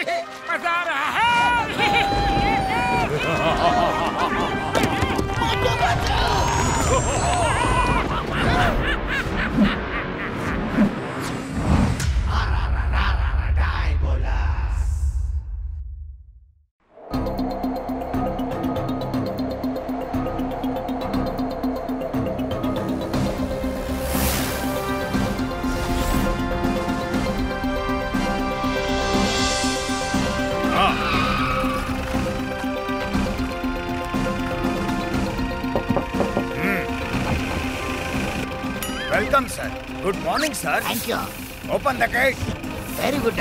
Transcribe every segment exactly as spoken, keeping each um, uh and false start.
मजा आ रहा है। Welcome, sir. Good morning, sir. Thank you. Open the gate. Very good.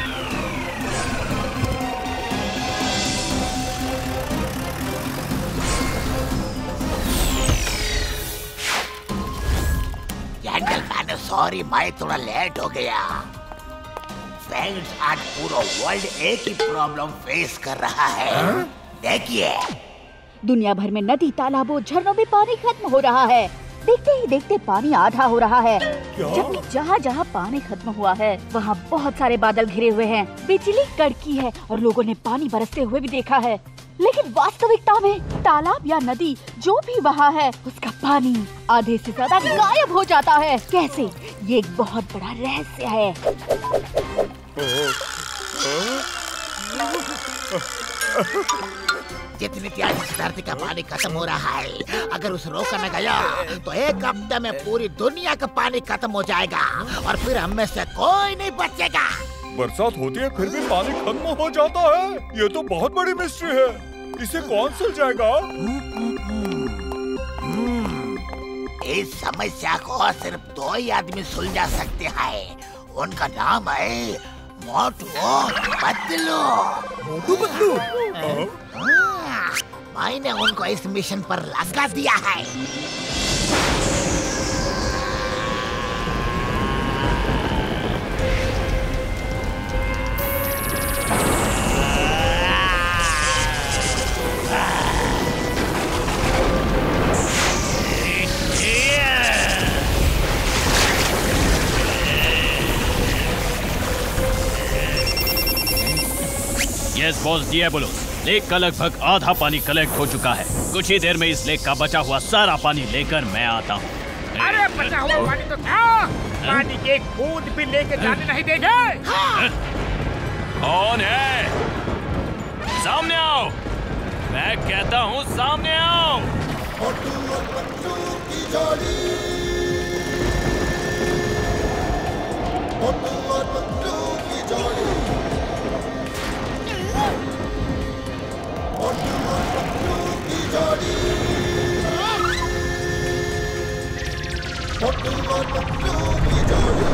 Gentleman, sorry, मैं थोड़ा लेट हो गया। फ्रेंड्स, आज पूरा वर्ल्ड एक ही प्रॉब्लम फेस कर रहा है। देखिए, दुनिया भर में नदी, तालाबों, झरनों में पानी खत्म हो रहा है। देखते ही देखते पानी आधा हो रहा है। जबकि जहाँ जहाँ पानी खत्म हुआ है वहाँ बहुत सारे बादल घिरे हुए हैं, बिजली कड़की है और लोगों ने पानी बरसते हुए भी देखा है। लेकिन वास्तविकता में तालाब या नदी जो भी वहाँ है उसका पानी आधे से ज्यादा गायब हो जाता है। कैसे? ये एक बहुत बड़ा रहस्य है। जितनी तेजी से धरती का पानी खत्म हो रहा है, अगर उसे रोका न गया तो एक हफ्ते में पूरी दुनिया का पानी खत्म हो जाएगा और फिर हम में से कोई नहीं बचेगा। बरसात होती है फिर भी पानी खत्म हो जाता है। ये तो बहुत बड़ी मिस्ट्री है। इसे कौन सुलझाएगा? इस समस्या को सिर्फ दो ही आदमी सुलझा सकते हैं। उनका नाम है मोटू पतलू। मोटू पतलू? मैंने उनको इस मिशन पर लगा दिया है। यस बॉस डिएबोलोस, लेक का लगभग आधा पानी कलेक्ट हो चुका है। कुछ ही देर में इस लेक का बचा हुआ सारा पानी लेकर मैं आता हूँ। अरे बचा हुआ पानी तो क्या? पानी की एक बूंद भी लेके जाने नहीं देंगे। कौन है? सामने आओ। मैं कहता हूँ सामने आओ। मोटू और पतलू की जोड़ी, मोटू और पतलू की जोड़ी, मोटू और पतलू की जोड़ी, मोटू और पतलू की जोड़ी।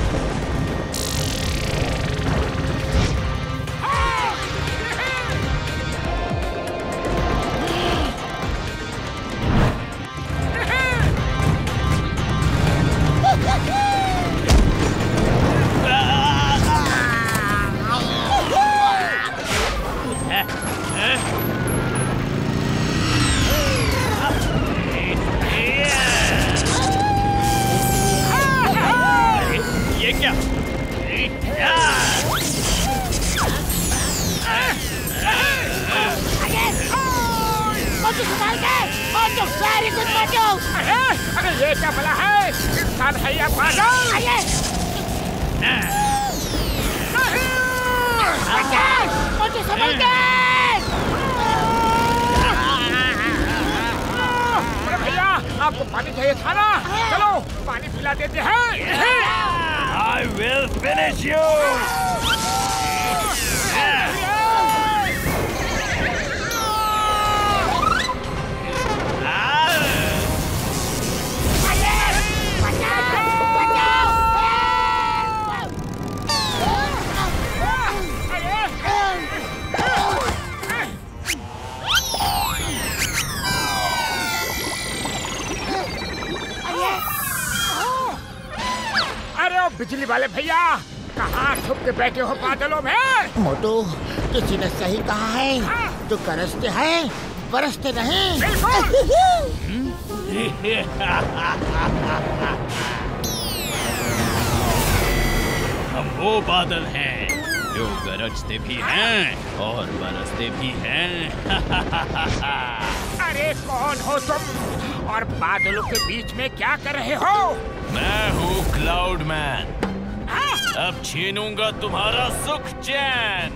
ये क्या? मोटू संभाल के! Motu, very good Motu! अरे ये क्या भला है? इंसान है या पागल? आइए! मोटू संभाल के! अरे भैया, आपको पानी चाहिए था ना? चलो पानी पिला देते हैं। I will finish you. अरे ओ बिजली वाले भैया, कहाँ छुप के बैठे हो बादलों में? मोटू, किसी ने सही कहा है, जो गरजते हैं बरसते नहीं। हम वो बादल हैं जो गरजते भी हैं और बरसते भी हैं। अरे कौन हो तुम और बादलों के बीच में क्या कर रहे हो? मैं हूँ क्लाउड मैन। अब छीनूंगा तुम्हारा सुख चैन।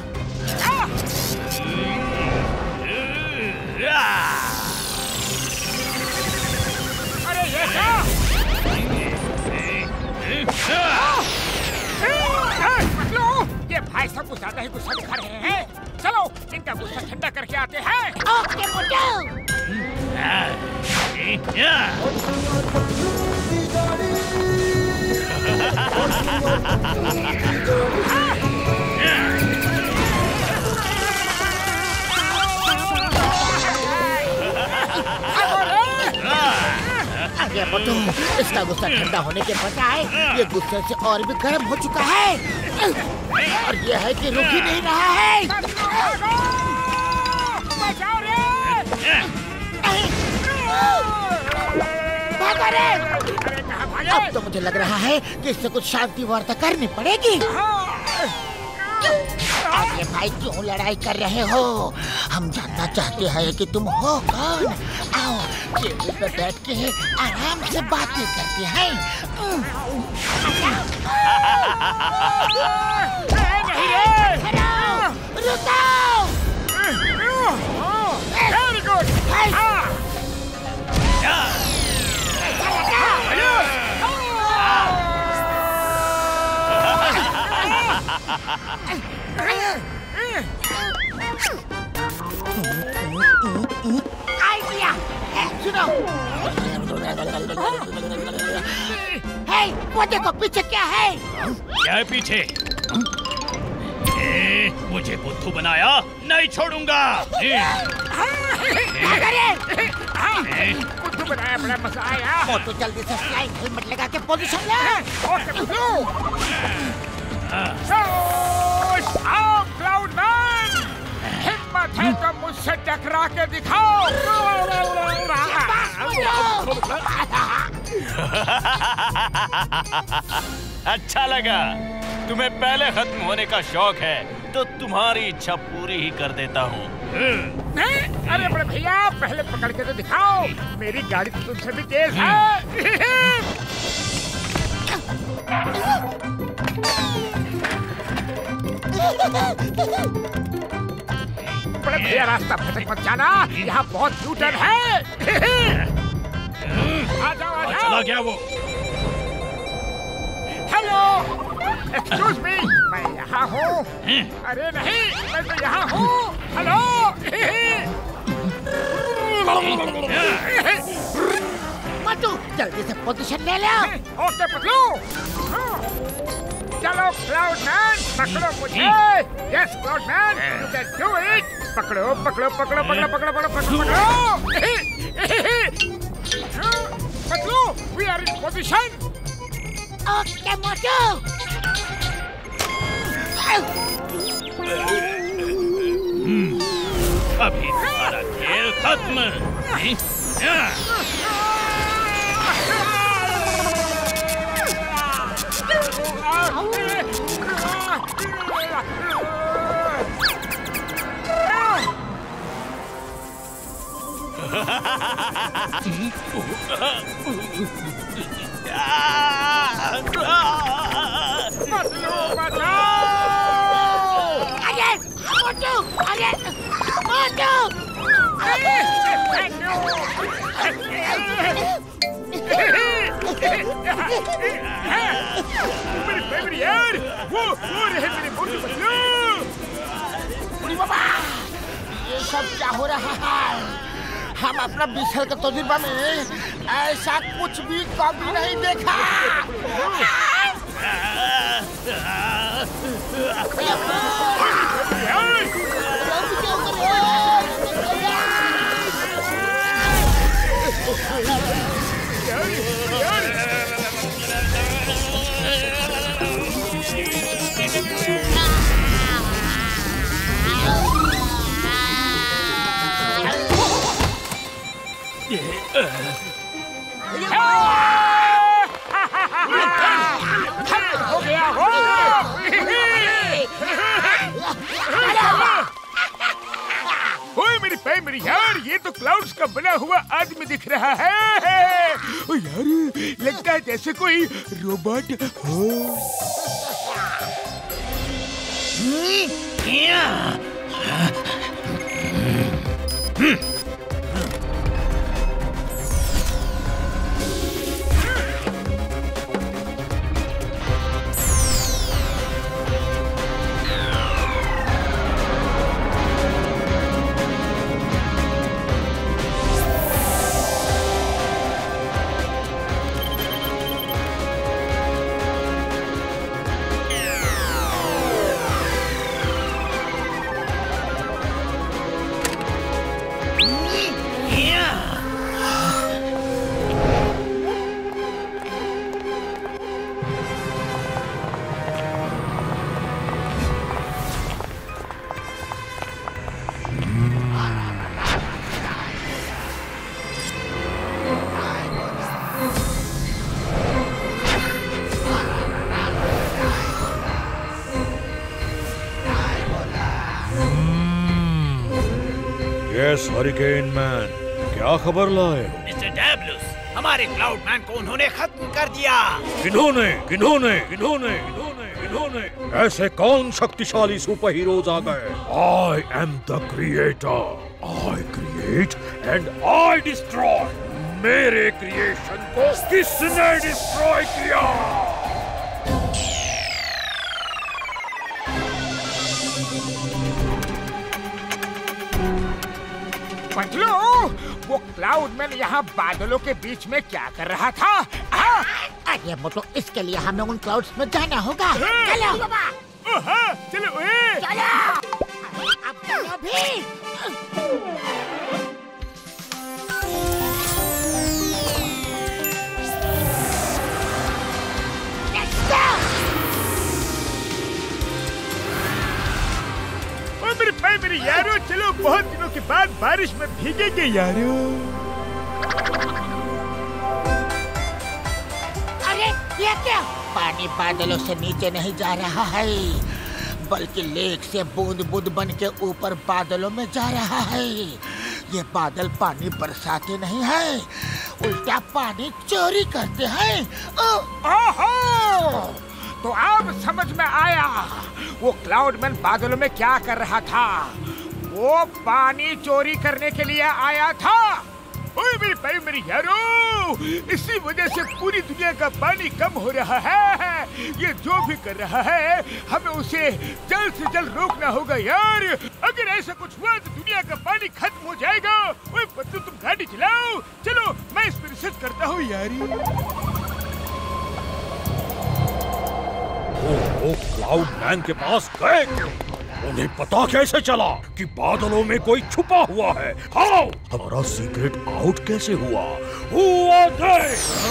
अरे ये क्या? लो, ये भाई सब कुछ ज्यादा ही गुस्सा दिखा रहे हैं। चलो इनका गुस्सा ठंडा करके आते हैं। ओके मोटू। अरे मोटू, इसका गुस्सा ठंडा होने के बजाय ये गुस्से से और भी गर्म हो चुका है और ये है कि रुक ही नहीं रहा है। बचाओ रे! भागो रे! अरे कहाँ भागे? अब तो मुझे लग रहा है कि इससे कुछ शांति वार्ता करनी पड़ेगी। अरे भाई क्यों लड़ाई कर रहे हो? हम जानना चाहते हैं कि तुम हो कौन। आओ टेबल पे बैठ के आराम से बातें करते हैं। नहीं रे! रुको! Very good! आइडिया! सुनो! हे, वो देखो पीछे क्या है? क्या है पीछे? ए, मुझे बुद्धू बनाया, नहीं छोड़ूंगा। बुद्धू बनाया, बड़ा मजा आया। मोटू जल्दी से फ्लाइंग हेलमेट लगा के पोजीशन ले। ओके बुद्धू। आओ क्लाउड मैन, हिम्मत है तो मुझसे टकरा के दिखाओ। अच्छा लगा, तुम्हें पहले खत्म होने का शौक है तो तुम्हारी इच्छा पूरी ही कर देता हूँ। अरे बड़े भैया, पहले पकड़ के तो दिखाओ, मेरी गाड़ी तो तुमसे भी तेज है। बड़े भैया रास्ता भटक मत जाना, यहाँ बहुत न्यूटन है। आ जाओ आ जाओ। चला गया वो। हेलो, एक्सक्यूज मी, मैं यहाँ हूँ। अरे नहीं, मैं तो यहाँ हूँ। हेलो। मोटू जल्दी से पोजीशन ले लो। ओके पतलू। चलो क्लाउड मैन, पकड़ो मुझे। Yes cloud man, you can do it. पकड़ो पकड़ो पकड़ो पकड़ो पकड़ो पकड़ो पकड़ो पकड़ो। Patlu, we are in position. Okay Motu. अभी तुम्हारा खेल खत्म। पतलू बचाओ। अरे मोटू, अरे मोटू। मेरी फेवरेट यार, वो वो रहे मेरे मोटू पतलू। बाबा, ये सब क्या हो रहा है? हम अपना बीस साल का तजुर्बा में ऐसा कुछ भी कभी नहीं देखा। हो गया हो। मेरे यार, ये तो क्लाउड्स का बना हुआ आदमी दिख रहा है। ओ यार, लगता है जैसे कोई रोबोट हो। यस हरिकेन मैन, क्या खबर लाए? मिस्टर डेबलस, हमारे क्लाउड मैन को उन्होंने खत्म कर दिया। किन्होंने किन्होंने किन्होंने किन्होंने किन्होंने ऐसे कौन शक्तिशाली सुपर हीरोज आ गए? I am the creator. I create and I destroy. मेरे क्रिएशन को किसने डिस्ट्रॉय किया? पतलू, वो क्लाउड मैन यहाँ बादलों के बीच में क्या कर रहा था? अरे वो तो इसके लिए हमें उन क्लाउड्स में जाना होगा। चलो चलो ए। चलो अब चलो भी। मेरे भाई मेरे यारो, चलो बहुत दिनों के बाद बारिश में भीगेंगे यारो। अरे ये क्या? पानी बादलों से नीचे नहीं जा रहा है, बल्कि लेक से बूंद बूंद बन के ऊपर बादलों में जा रहा है। ये बादल पानी बरसाते नहीं है, उल्टा पानी चोरी करते हैं। ओहो, तो अब समझ में आया वो क्लाउडमैन बादलों में क्या कर रहा था। वो पानी चोरी करने के लिए आया था। ओए मेरे भाई मेरे यारो, इसी वजह से पूरी दुनिया का पानी कम हो रहा है। ये जो भी कर रहा है, हमें उसे जल्द से जल्द रोकना होगा यार। अगर ऐसा कुछ हुआ तो दुनिया का पानी खत्म हो जाएगा। ओए बच्चों, तुम गाड़ी चलाओ। चलो मैं इस पर रिसर्च करता हूँ यार। वो क्लाउड मैन के पास गए क्यों? उन्हें पता कैसे चला कि बादलों में कोई छुपा हुआ है? हाउ? हमारा सीक्रेट आउट कैसे हुआ? Who are they?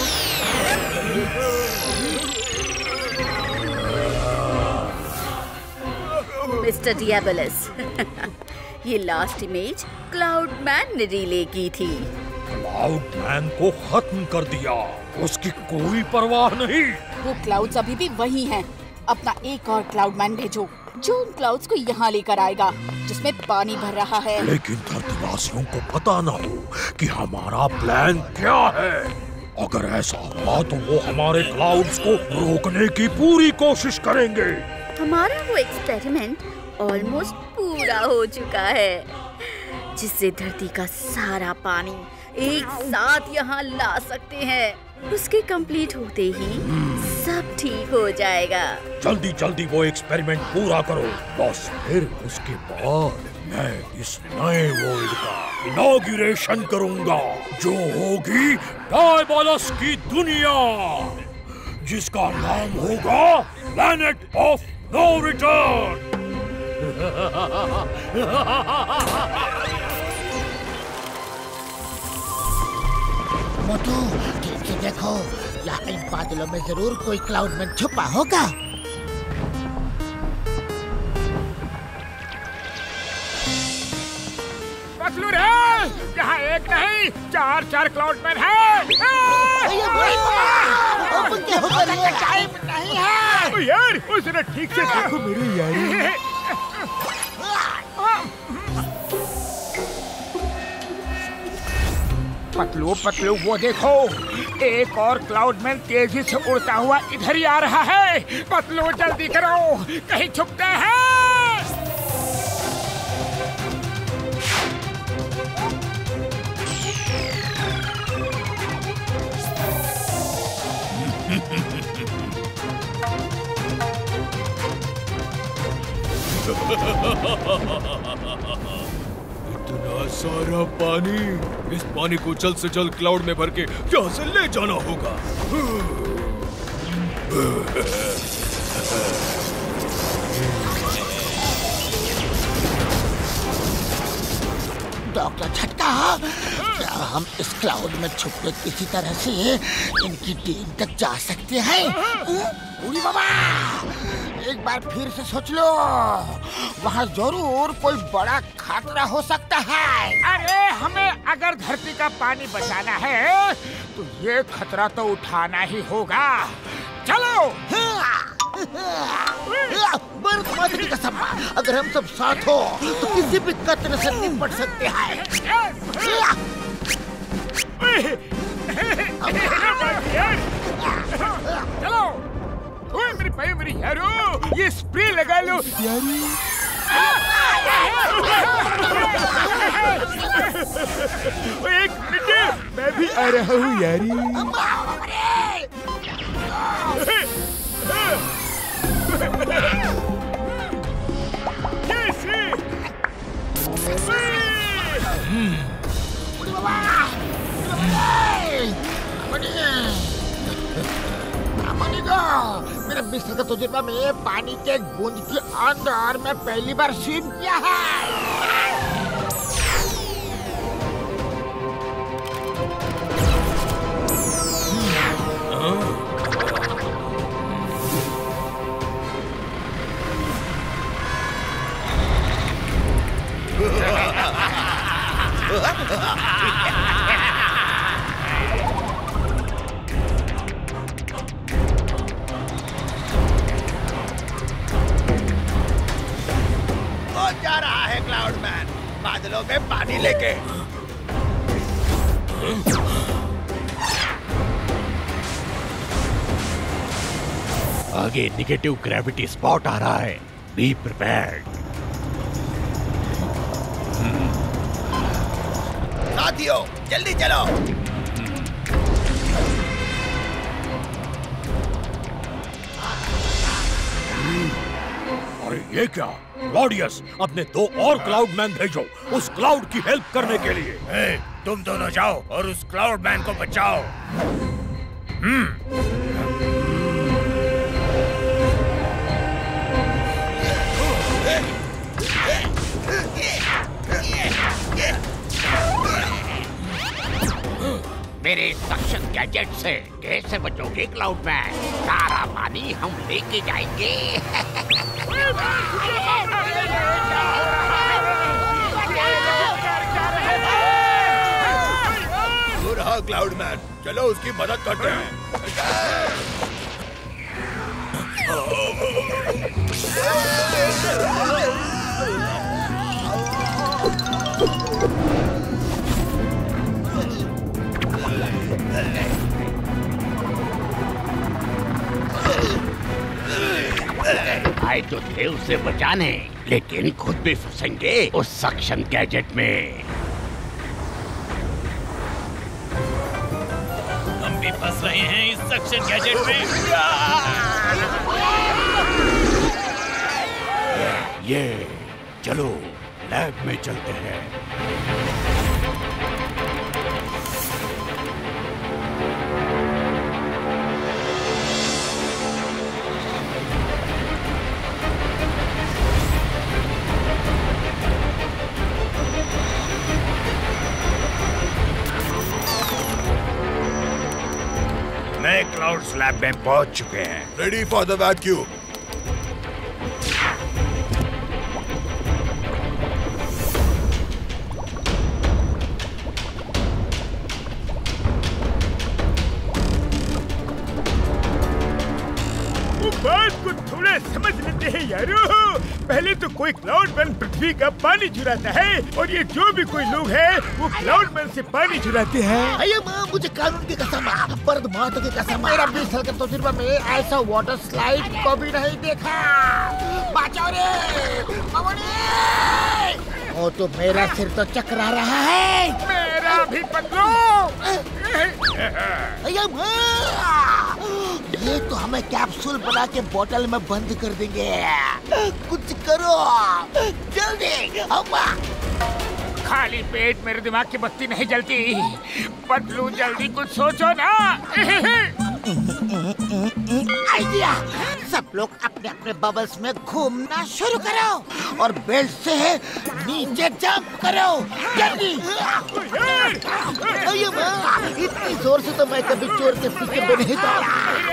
Mister Diabolus, ये लास्ट इमेज क्लाउड मैन ने रिले की थी। क्लाउड मैन को खत्म कर दिया, उसकी कोई परवाह नहीं। वो क्लाउड्स अभी भी वही हैं। अपना एक और क्लाउड मैन भेजो जो उन क्लाउड्स को यहाँ लेकर आएगा जिसमें पानी भर रहा है। लेकिन धरतीवासियों को पता न हो कि हमारा प्लान क्या है। अगर ऐसा हुआ तो वो हमारे क्लाउड्स को रोकने की पूरी कोशिश करेंगे। हमारा वो एक्सपेरिमेंट ऑलमोस्ट पूरा हो चुका है, जिससे धरती का सारा पानी एक साथ यहाँ ला सकते हैं। उसके कंप्लीट होते ही सब ठीक हो जाएगा। जल्दी जल्दी वो एक्सपेरिमेंट पूरा करो बस, फिर उसके बाद मैं इस नए वर्ल्ड का इनॉग्रेशन करूंगा, जो होगी डायबोलस की दुनिया, जिसका नाम होगा planet of no return. Motu, ठीक से देखो, यहाँ इन बादलों में जरूर कोई क्लाउडमैन छुपा होगा। पतलू रे, यहाँ एक नहीं चार चार क्लाउडमैन हैं। टाइम नहीं है। ओ यार, ओ जरा ठीक से देखो मेरे यार। पतलू पतलू वो देखो, एक और क्लाउडमैन तेजी से उड़ता हुआ इधर ही आ रहा है। पतलू जल्दी करो, कहीं छुपते हैं। इतना सारा पानी, इस पानी को जल्द से जल्द क्लाउड में भर के यहाँ से ले जाना होगा। डॉक्टर झटका, क्या हम इस क्लाउड में छुप के किसी तरह से इनकी टीम तक जा सकते हैं? उड़ी बाबा, एक बार फिर से सोच लो, वहाँ जरूर कोई बड़ा खतरा हो सकता है। अरे हमें अगर धरती का पानी बचाना है तो ये खतरा तो उठाना ही होगा। चलो। बर्फ की कसम, अगर हम सब साथ हो तो किसी भी खतरे से निपट सकते हैं। चलो। ओए मेरी भाई, मेरी यारो, ये स्प्रे लगा लो यारी। एक मिनट, मैं भी आ रहा हूँ यारी। मेरे बिस्तर का तजुर्बा में पानी के एक बूंद के अंदर मैं पहली बार स्विम किया है। जा रहा है क्लाउडमैन बादलों में पानी लेके। आगे निगेटिव ग्रेविटी स्पॉट आ रहा है, बी प्रिपेयर्ड। साथियों जल्दी चलो। अरे ये क्या? क्लॉडियस, अपने दो और क्लाउडमैन भेजो उस क्लाउड की हेल्प करने के लिए। ए, तुम दोनों जाओ और उस क्लाउडमैन को बचाओ। हम्म। मेरे सक्शन गैजेट से कैसे बचोगे क्लाउडमैन? सारा पानी हम लेके जाएंगे। वो रहा क्लाउडमैन, चलो उसकी मदद करते हैं। आए तो थे उसे बचाने, लेकिन खुद भी फंसेंगे उस सक्शन गैजेट में। हम भी फंस रहे हैं इस सक्शन गैजेट में। ये चलो लैब में चलते हैं। नए क्लाउड्स लैब में पहुंच चुके हैं। Ready for the vacuum. बात को थोड़ा समझ लेते हैं यारो। पहले तो कोई क्लाउडमैन पृथ्वी का पानी चुराता है और ये जो भी कोई लोग हैं वो क्लाउडमैन से पानी चुराते हैं। अये माँ, मुझे कानून की कसम, पर माता की कसम, मेरा बीस साल का तजुर्बा में ऐसा वाटर स्लाइड कभी नहीं देखा। बचाओ रे वो तो मेरा सिर तो चकरा रहा है। मेरा भी पतलू। अये माँ, ये तो हमें कैप्सूल बना के बोतल में बंद कर देंगे। कुछ करो जल्दी। अम्मा, खाली पेट मेरे दिमाग की बत्ती नहीं जलती। पतलू जल्दी कुछ सोचो ना। आइडिया, सब लोग अपने अपने बबल्स में घूमना शुरू करो और बेल्ट से नीचे जंप करो जल्दी। अये माँ, इतनी जोर से तो मैं कभी चोर के सीखे पे नहीं था।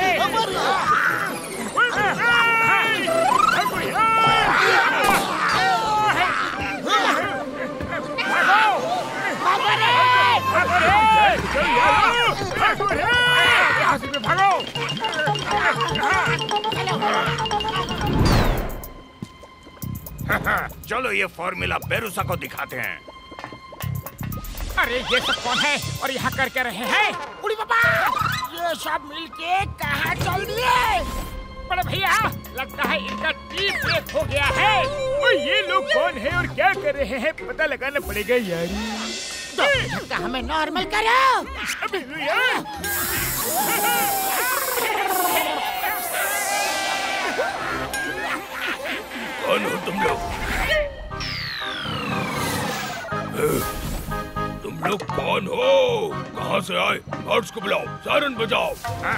चलो ये फॉर्मूला बेरूसा को दिखाते हैं। अरे ये सब कौन है और यहाँ कर क्या रहे हैं? उड़ी पापा, ये सब मिलके कहाँ चल दिए? बड़े भैया, लगता है इनका टीम ब्रेक हो गया है। और ये लोग कौन है और क्या कर रहे हैं पता लगाना पड़ेगा यार। तो हमें नॉर्मल करो। कौन हो तुम लोग? तुम लोग कौन हो? कहाँ से आए? गार्ड्स को बुलाओ, सायरन बजाओ।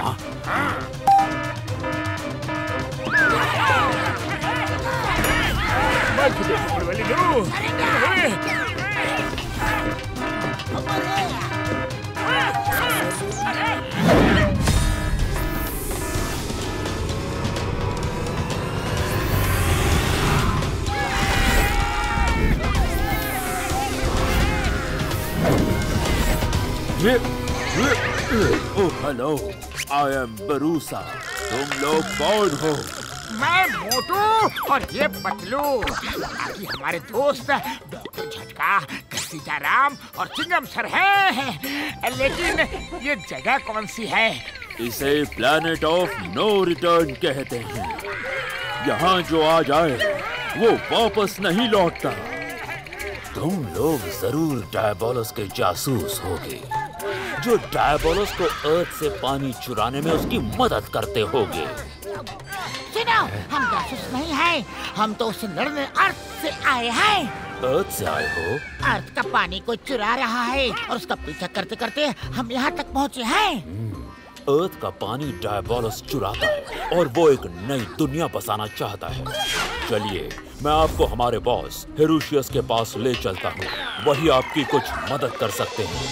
Oh, hello. I am Barusa. तुम लोग कौन हो? मैं मोटू और ये पतलू। बाकी हमारे दोस्त डॉक्टर झटका, घसीटा राम और चिंगम सर हैं। लेकिन ये जगह कौन सी है? इसे प्लैनेट ऑफ नो रिटर्न कहते हैं। यहाँ जो आ जाए वो वापस नहीं लौटता। तुम लोग जरूर डायबोलस के जासूस होगे, जो डायबोलस को अर्थ से पानी चुराने में उसकी मदद करते होगे। सुनो, हम जासूस नहीं हैं, हम तो उससे लड़ने अर्थ से आए हैं। अर्थ से आए हो? अर्थ का पानी को चुरा रहा है और उसका पीछा करते करते हम यहाँ तक पहुँचे हैं। अर्थ का पानी डायबोलस चुराता है और वो एक नई दुनिया बसाना चाहता है। चलिए, मैं आपको हमारे बॉस हेरुशियस के पास ले चलता हूँ। वही आपकी कुछ मदद कर सकते हैं।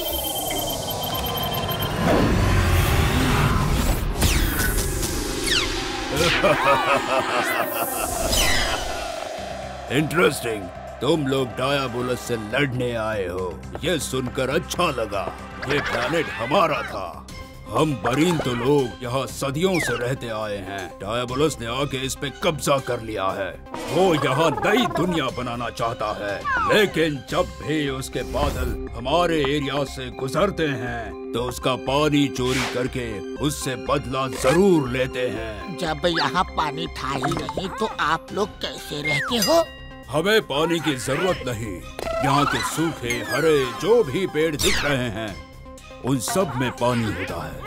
इंटरेस्टिंग, तुम लोग डायबोलस से लड़ने आए हो। ये सुनकर अच्छा लगा। ये प्लैनेट हमारा था। हम बरीन तो लोग यहाँ सदियों से रहते आए हैं। डायबोलस ने आके इस पे कब्जा कर लिया है। वो यहाँ नई दुनिया बनाना चाहता है, लेकिन जब भी उसके बादल हमारे एरिया से गुजरते हैं तो उसका पानी चोरी करके उससे बदला जरूर लेते हैं। जब यहाँ पानी था ही नहीं तो आप लोग कैसे रहते हो? हमें पानी की जरूरत नहीं। यहाँ के सूखे हरे जो भी पेड़ दिख रहे हैं उन सब में पानी होता है।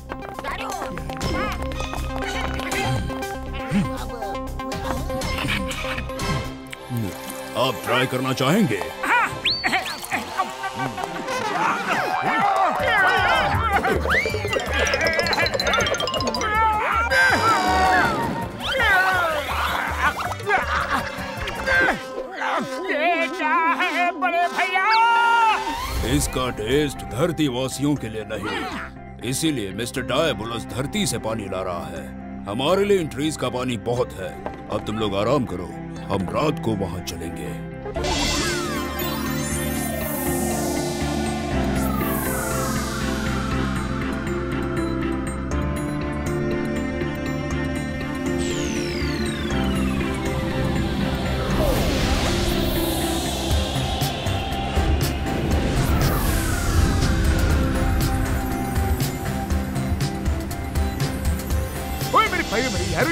आप ट्राई करना चाहेंगे? ये क्या है बड़े भैया? इसका टेस्ट धरती वासियों के लिए नहीं, इसीलिए मिस्टर डायबोलस धरती से पानी ला रहा है। हमारे लिए इन ट्रीज का पानी बहुत है। अब तुम लोग आराम करो, हम रात को वहाँ चलेंगे।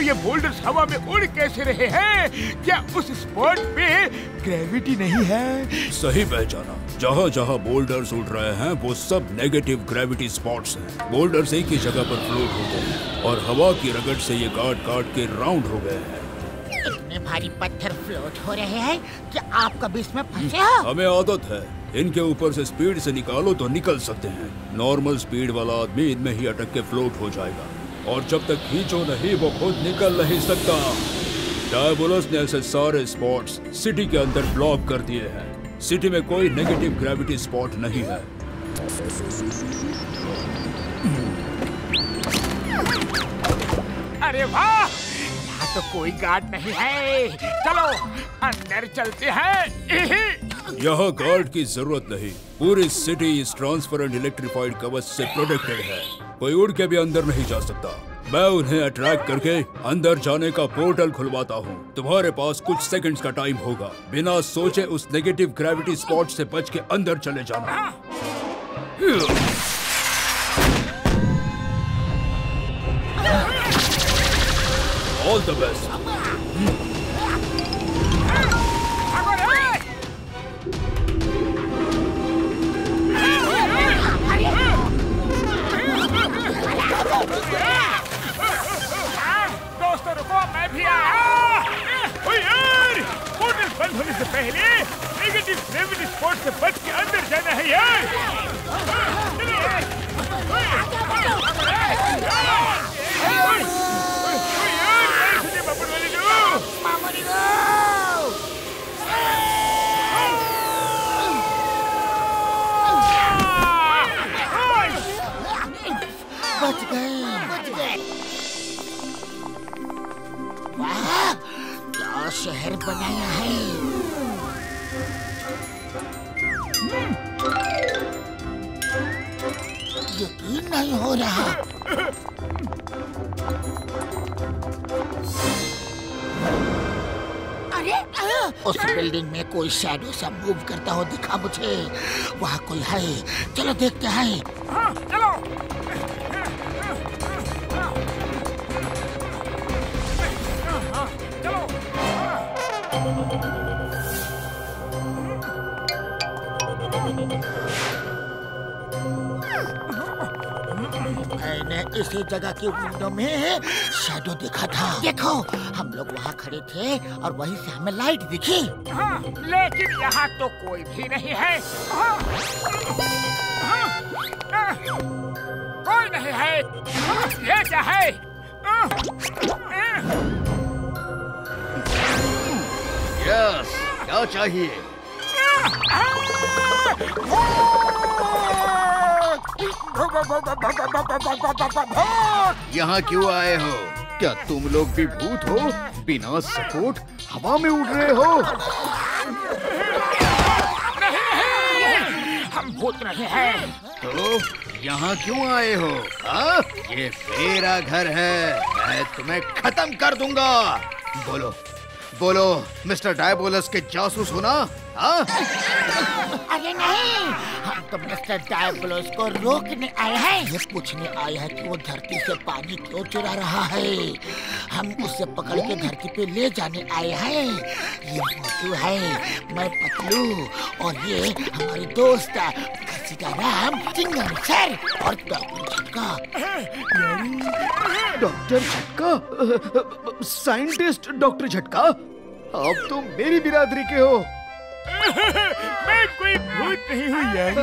ये बोल्डर्स हवा में उड़ कैसे रहे हैं? क्या उस स्पॉट पे ग्रेविटी नहीं है? सही पहचाना। जहाँ जहाँ बोल्डर्स उड़ रहे हैं वो सब नेगेटिव ग्रेविटी स्पॉट्स हैं। बोल्डर्स एक ही जगह पर फ्लोट होते हैं और हवा की रगड़ से ये काट काट के राउंड हो गए हैं। इतने भारी पत्थर फ्लोट हो रहे हैं कि आप कभी इसमें फंसे हो? हमें आदत है। इनके ऊपर से स्पीड से निकालो तो निकल सकते हैं। नॉर्मल स्पीड वाला आदमी इनमें ही अटक के फ्लोट हो जाएगा और जब तक खींचो नहीं वो खुद निकल नहीं सकता। डायबोलस ने ऐसे सारे स्पॉट्स सिटी के अंदर ब्लॉक कर दिए हैं। सिटी में कोई नेगेटिव ग्रेविटी स्पॉट नहीं है। अरे वाह, यहाँ तो कोई गार्ड नहीं है। चलो अंदर चलते हैं। यहाँ गार्ड की जरूरत नहीं। पूरी सिटी इस ट्रांसपेरेंट इलेक्ट्रिफाइड कवच से प्रोटेक्टेड है। कोई उड़ के भी अंदर नहीं जा सकता। मैं उन्हें अट्रैक्ट करके अंदर जाने का पोर्टल खुलवाता हूँ। तुम्हारे पास कुछ सेकंड्स का टाइम होगा। बिना सोचे उस नेगेटिव ग्रेविटी स्पॉट से बच के अंदर चले जाना। All the best. दोस्तों रुको, मैं भी आया। ओए यार, पोर्टल बंद होने से पहले नेगेटिव ग्रेविटी स्पॉट से बच के अंदर जाना है यार। बच गए, बच गए। वाह, क्या शहर बनाया है। यकीन नहीं हो रहा। अरे उस बिल्डिंग में कोई शैडो सा मूव करता हो दिखा मुझे। वहाँ कोई है, चलो देखते हैं। हाँ, चलो। मैंने इसी जगह की विंडो में शैडो देखा था। देखो, हम लोग वहाँ खड़े थे और वहीं से हमें लाइट दिखी। हाँ, लेकिन यहाँ तो कोई भी नहीं है। हाँ, हाँ, हाँ, कोई नहीं है। हाँ, ये क्या है? हाँ, यस, क्या चाहिए? यहाँ क्यों आए हो? क्या तुम लोग भी भूत हो? बिना सपोर्ट हवा में उड़ रहे हो? नहीं, हम भूत नहीं हैं। तो यहाँ क्यों आए हो? हाँ? ये मेरा घर है। मैं तुम्हें खत्म कर दूंगा। बोलो, बोलो, मिस्टर डायबोलस के जासूस हो ना? हाँ? अरे नहीं, हम तो मिस्टर डायबोलस को रोकने आए हैं। ये पूछने आए हैं कि वो धरती से पानी क्यों चुरा रहा है। हम उसे पकड़ के धरती पे ले जाने आए हैं। ये मोटू है, मैं पतलू और ये हमारी दोस्त किसी का नाम चिंगम सर और doctor Jhatka. Doctor Jhatka? Scientist doctor Jhatka? आप तो मेरी बिरादरी के हो। मैं कोई भूत नहीं हूँ यार।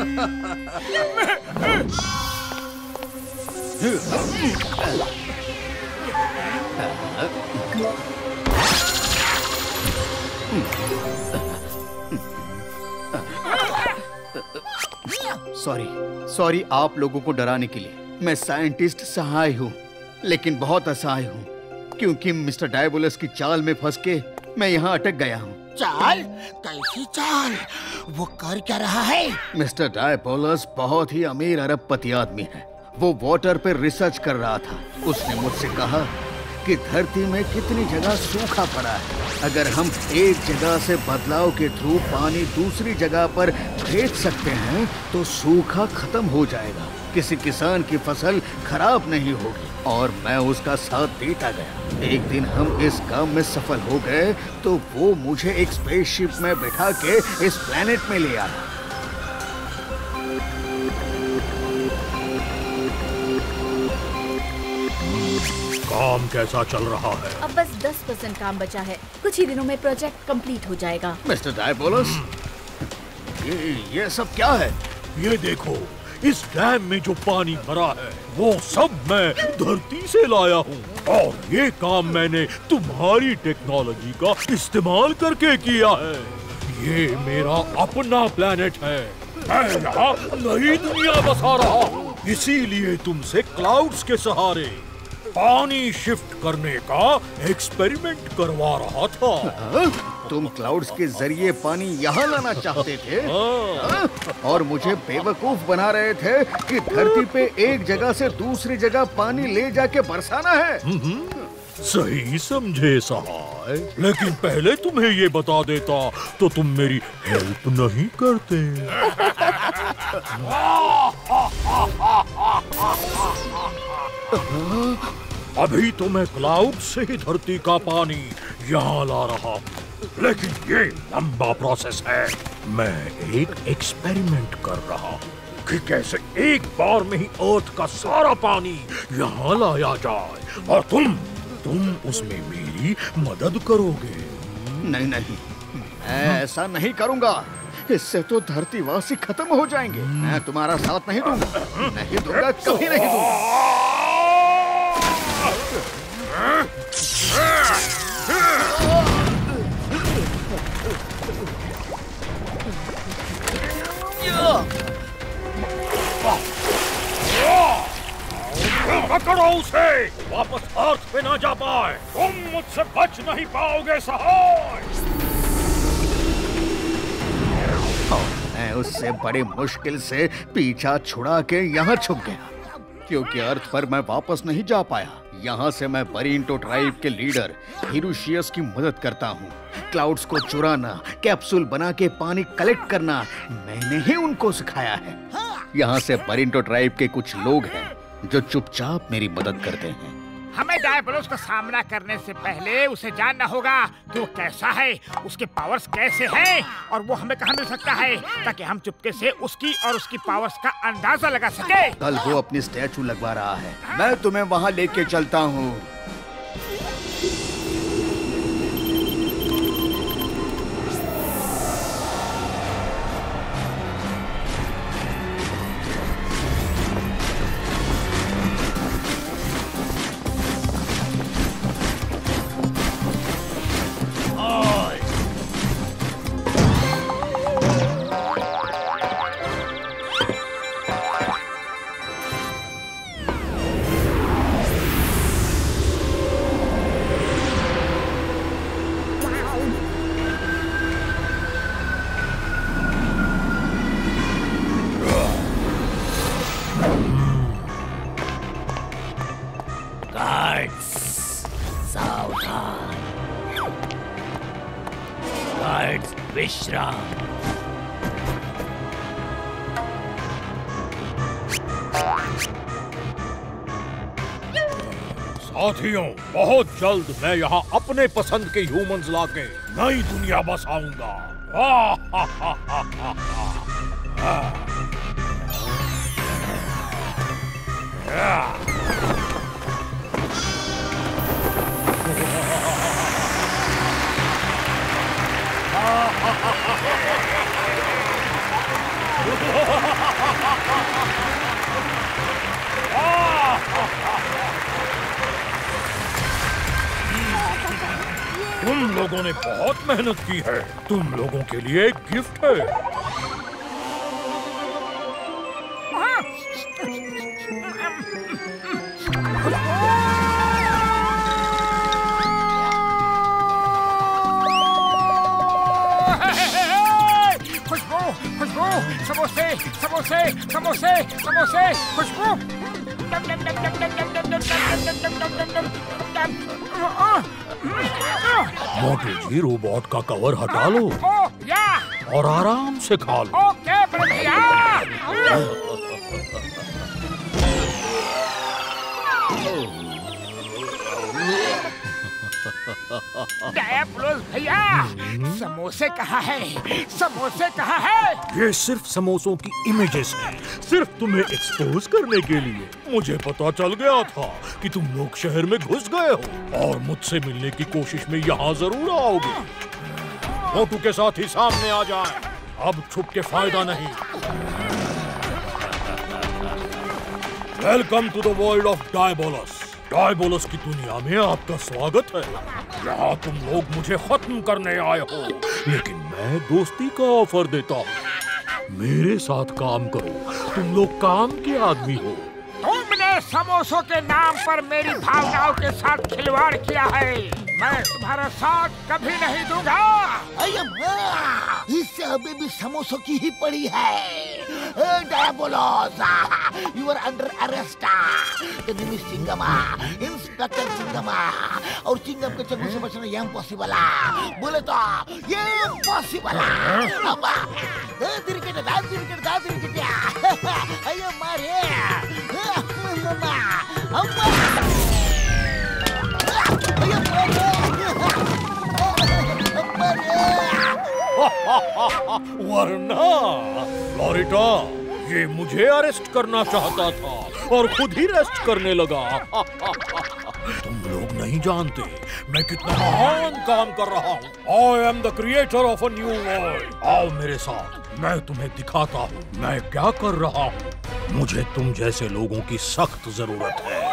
सॉरी, सॉरी आप लोगों को डराने के लिए। मैं साइंटिस्ट सहाय हूँ, लेकिन बहुत असहाय हूँ क्योंकि मिस्टर डायबोलस की चाल में फंस के मैं यहाँ अटक गया हूँ। चाल? कैसी चाल? वो कर क्या रहा है? मिस्टर डायबोलस बहुत ही अमीर अरबपति आदमी है। वो वाटर पे रिसर्च कर रहा था। उसने मुझसे कहा कि धरती में कितनी जगह सूखा पड़ा है। अगर हम एक जगह से बदलाव के थ्रू पानी दूसरी जगह पर भेज सकते हैं तो सूखा खत्म हो जाएगा, किसी किसान की फसल खराब नहीं होगी। और मैं उसका साथ देता गया। एक दिन हम इस काम में सफल हो गए तो वो मुझे एक स्पेसशिप में बैठा के इस प्लेनेट में ले आया। काम कैसा चल रहा है? अब बस दस परसेंट काम बचा है, कुछ ही दिनों में प्रोजेक्ट कंप्लीट हो जाएगा। मिस्टर डायबोलस, ये ये सब क्या है? ये देखो, इस डैम में जो पानी भरा है वो सब मैं धरती से लाया हूँ और ये काम मैंने तुम्हारी टेक्नोलॉजी का इस्तेमाल करके किया है। ये मेरा अपना प्लेनेट है, मैं यहाँ नई दुनिया बसा रहा हूँ। इसीलिए तुमसे क्लाउड्स के सहारे पानी शिफ्ट करने का एक्सपेरिमेंट करवा रहा था। हाँ? तुम क्लाउड्स के जरिए पानी यहाँ लाना चाहते थे? हाँ? और मुझे बेवकूफ बना रहे थे कि धरती पे एक जगह से दूसरी जगह पानी ले जाके बरसाना है। सही समझे सहाय, लेकिन पहले तुम्हें ये बता देता तो तुम मेरी हेल्प नहीं करते। अभी तो मैं क्लाउड से ही धरती का पानी यहाँ ला रहा हूँ, लेकिन ये लंबा प्रोसेस है। मैं एक एक्सपेरिमेंट कर रहा हूँ कि कैसे एक बार में ही अर्थ का सारा पानी यहाँ लाया जाए और तुम तुम उसमें मेरी मदद करोगे। नहीं नहीं, मैं ऐसा नहीं करूँगा। इससे तो धरतीवासी खत्म हो जाएंगे। मैं तुम्हारा साथ नहीं दूंगा, नहीं दूंगा, कभी नहीं दूंगा। पकड़ो उसे, वापस अर्थ पे ना जा पाए। तुम मुझसे बच नहीं पाओगे सहाय। मैं उससे बड़ी मुश्किल से पीछा छुड़ा के यहाँ छुप गया, क्योंकि अर्थ पर मैं वापस नहीं जा पाया। यहाँ से मैं बरींटो ट्राइब के लीडर हिरुशियस की मदद करता हूँ। क्लाउड्स को चुराना, कैप्सूल बना के पानी कलेक्ट करना मैंने ही उनको सिखाया है। यहाँ से बरींटो ट्राइब के कुछ लोग हैं जो चुपचाप मेरी मदद करते हैं। हमें डायबोलस का सामना करने से पहले उसे जानना होगा कि वो कैसा है, उसके पावर्स कैसे हैं और वो हमें कहाँ मिल सकता है, ताकि हम चुपके से उसकी और उसकी पावर्स का अंदाजा लगा सके। कल वो अपनी स्टैचू लगवा रहा है, मैं तुम्हें वहाँ लेके चलता हूँ। विश्राम। साथियों, बहुत जल्द मैं यहाँ अपने पसंद के ह्यूमंस लाके नई दुनिया बसाऊंगा। तुम लोगों ने बहुत मेहनत की है, तुम लोगों के लिए एक गिफ्ट है। खुशबू, खुशबू, समोसे, समोसे, समोसे, समोसे, खुशबू। मोटू जी, रोबोट का कवर हटा लो ओ, या। और आराम से खा लो। ओके बड़े भैया। डायबोलोस भैया, समोसे कहाँ है? समोसे कहाँ है? ये सिर्फ समोसों की इमेजेस हैं, सिर्फ तुम्हें एक्सपोज करने के लिए। मुझे पता चल गया था कि तुम लोग शहर में घुस गए हो और मुझसे मिलने की कोशिश में यहाँ जरूर आओगे। मोटू के साथ ही सामने आ जाए, अब छुप के फायदा नहीं। Welcome to the world of Diabolus. Diabolus की दुनिया में आपका स्वागत है। यहाँ तुम लोग मुझे खत्म करने आए हो, लेकिन मैं दोस्ती का ऑफर देता हूँ। मेरे साथ काम करो, तुम लोग काम के आदमी हो। तुमने समोसों के नाम पर मेरी भावनाओं के साथ खिलवाड़ किया है। मैं तुम्हारा साथ कभी नहीं दूंगा। अरे माँ, इससे अभी भी समोसों की ही पड़ी है। Diabolus, you are under arrest. The name is Chingum, inspector Chingum. और चिंगम के चंगू से बचना ये इम्पॉसिबल है। बोले तो ये इम्पॉसिबल है। अम्मा, दिरकट दाद दिरकट दाद दिरकट। अरे मारे, अम्मा, अम्मा। अरे मारे, वरना लॉरिटा ये मुझे अरेस्ट करना चाहता था और खुद ही रेस्ट करने लगा। तुम लोग नहीं जानते मैं कितना महान काम कर रहा हूँ। I am the creator of a new world. आओ मेरे साथ, मैं तुम्हें दिखाता हूँ मैं क्या कर रहा हूँ। मुझे तुम जैसे लोगों की सख्त जरूरत है।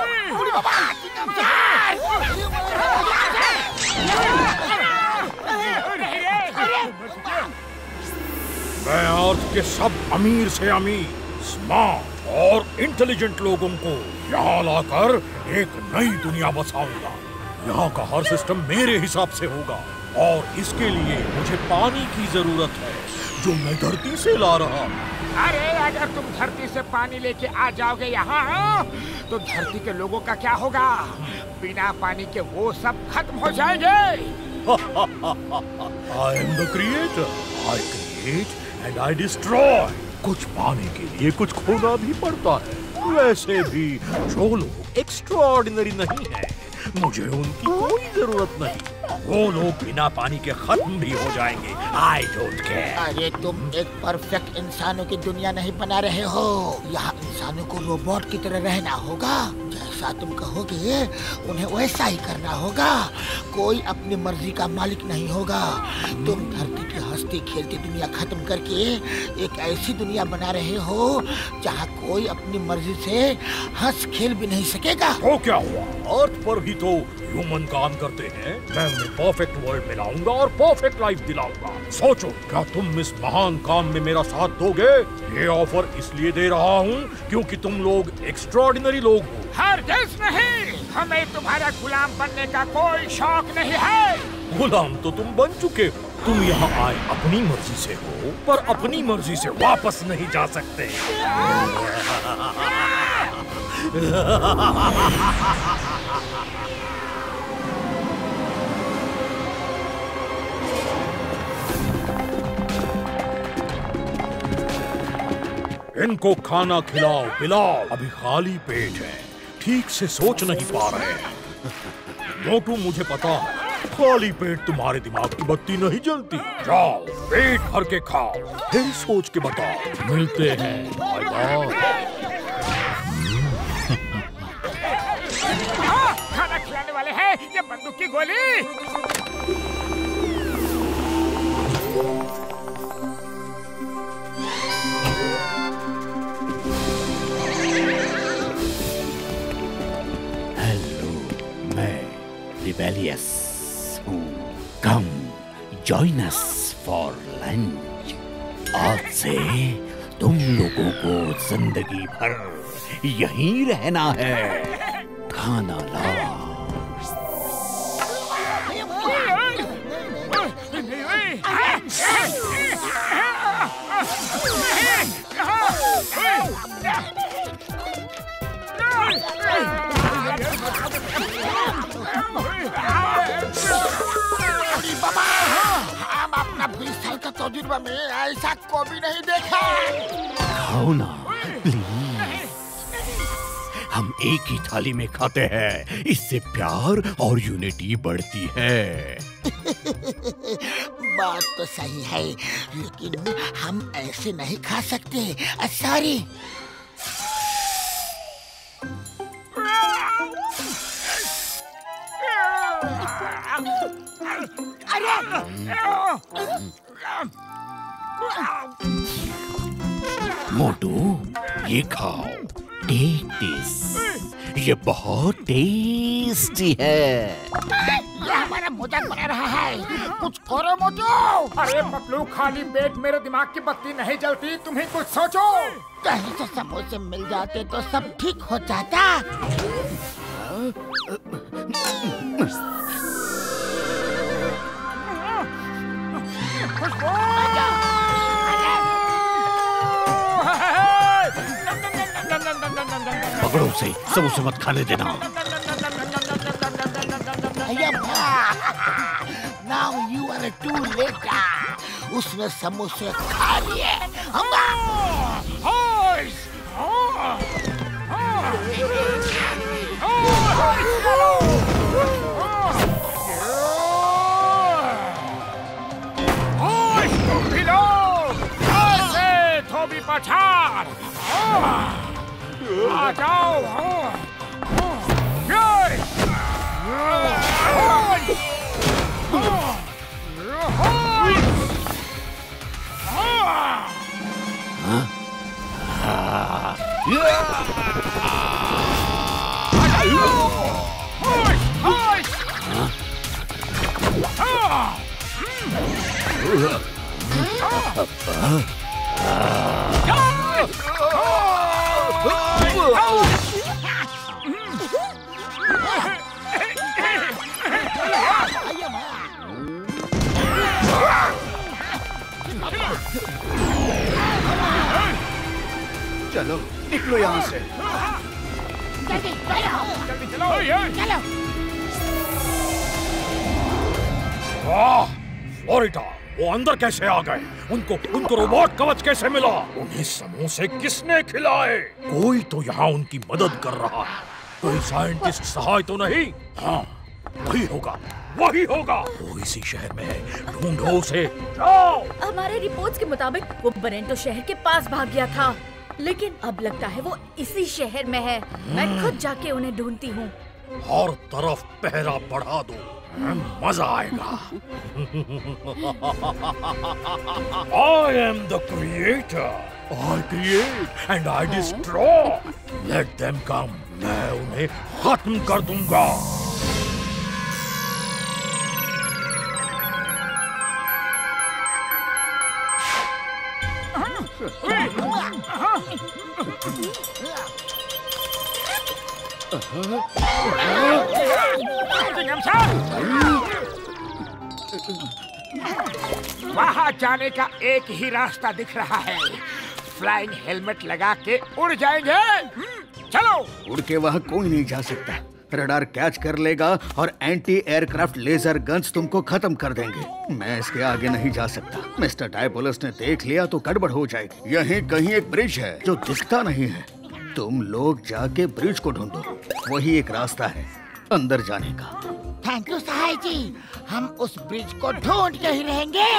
मैं अर्थ के सब अमीर से अमीर, स्मार्ट और इंटेलिजेंट लोगों को यहाँ लाकर एक नई दुनिया बसाऊंगा। यहाँ का हर सिस्टम मेरे हिसाब से होगा और इसके लिए मुझे पानी की जरूरत है जो मैं धरती से ला रहा हूँ। अरे अगर तुम धरती से पानी लेके आ जाओगे यहाँ तो धरती के लोगों का क्या होगा? बिना पानी के वो सब खत्म हो जाएंगे। I am the creator. I create and I destroy. कुछ पाने के लिए कुछ खोना भी पड़ता है। वैसे भी जो लोग एक्स्ट्राऑर्डिनरी नहीं है, मुझे उनकी कोई जरूरत नहीं। वो लोग बिना पानी के खत्म भी हो जाएंगे। I don't care. अरे तुम एक परफेक्ट इंसानों की दुनिया नहीं बना रहे हो। यहाँ इंसानों को रोबोट की तरह रहना होगा। जैसा तुम कहोगे उन्हें वैसा ही करना होगा। कोई अपनी मर्जी का मालिक नहीं होगा। तुम धरती की हंसती खेलती दुनिया खत्म करके एक ऐसी दुनिया बना रहे हो जहाँ कोई अपनी मर्जी से हंस खेल भी नहीं सकेगा। तो क्या हुआ? अर्थ पर भी तो ह्यूमन काम करते हैं। मैं उन्हें परफेक्ट वर्ल्ड में लाऊंगा और परफेक्ट लाइफ दिलाऊंगा। सोचो, क्या तुम इस महान काम में मेरा साथ दोगे? ये ऑफर इसलिए दे रहा हूँ क्योंकि तुम लोग एक्स्ट्राऑर्डिनरी लोग हो। हरगिज़ नहीं, हमें तुम्हारा गुलाम बनने का कोई शौक नहीं है। गुलाम तो तुम बन चुके हो। तुम यहाँ आए अपनी मर्जी से हो, पर अपनी मर्जी से वापस नहीं जा सकते। इनको खाना खिलाओ पिलाओ, अभी खाली पेट है, ठीक से सोच नहीं पा रहे हैं। मोटू, मुझे पता है खाली पेट तुम्हारे दिमाग की बत्ती नहीं जलती। जाओ पेट भर के खाओ, फिर सोच के बताओ। मिलते हैं, बाय बाय। खाना खिलाने वाले हैं ये बंदूक की गोली। Rebellious हूँ। Come, join us for lunch. आज से तुम लोगों को जिंदगी भर यहीं रहना है। खाना लाओ। तजुर्बा में ऐसा कभी नहीं देखा। खाओ ना प्लीज, हम एक ही थाली में खाते हैं, इससे प्यार और यूनिटी बढ़ती है। बात तो सही है, लेकिन हम ऐसे नहीं खा सकते। सॉरी। मोटू, ये खाओ, टेक दिस, ये बहुत टेस्टी है। ये हमारा मजाक बना रहा है, कुछ करो मोटू। अरे पपलू, खाली पेट मेरे दिमाग की बत्ती नहीं जलती, तुम्हें कुछ सोचो। कहीं से समोसे मिल जाते तो सब ठीक हो जाता। पकड़ो उसे, समोसे मत खाने देना। Now you are too late. उसने समोसे खा लिए। धोबी पछाड़, आ जाओ। चलो निकलो यहाँ से। जल्दी चलो, जल्दी चलो, चलो। वाह, फ्लोरिडा, वो अंदर कैसे आ गए? उनको उनको रोबोट कवच कैसे मिला? उन्हें समोसे किसने खिलाए? कोई तो यहाँ उनकी मदद कर रहा है। कोई साइंटिस्ट सहाय तो नहीं? हाँ, वही होगा, वही होगा। वो इसी शहर में है, ढूंढो उसे। जाओ। हमारे रिपोर्ट्स के मुताबिक वो बरेंटो शहर के पास भाग गया था, लेकिन अब लगता है वो इसी शहर में है। मैं खुद जाके उन्हें ढूंढती हूँ। हर तरफ पहरा बढ़ा दो, मजा आएगा। I am the creator. I create and I destroy. Let them come. मैं उन्हें खत्म कर दूंगा। वहाँ जाने का एक ही रास्ता दिख रहा है। फ्लाइंग हेलमेट लगा के उड़ जाएंगे। चलो। उड़ के वहाँ कोई नहीं जा सकता। रडार कैच कर लेगा और एंटी एयरक्राफ्ट लेजर गन्स तुमको खत्म कर देंगे। मैं इसके आगे नहीं जा सकता। मिस्टर डायबोलस ने देख लिया तो गड़बड़ हो जाएगी। यहीं कहीं एक ब्रिज है जो दिखता नहीं है। तुम लोग जाके ब्रिज को ढूंढो, वही एक रास्ता है अंदर जाने का। थैंक यू सहाय जी, हम उस ब्रिज को ढूंढ के ही रहेंगे।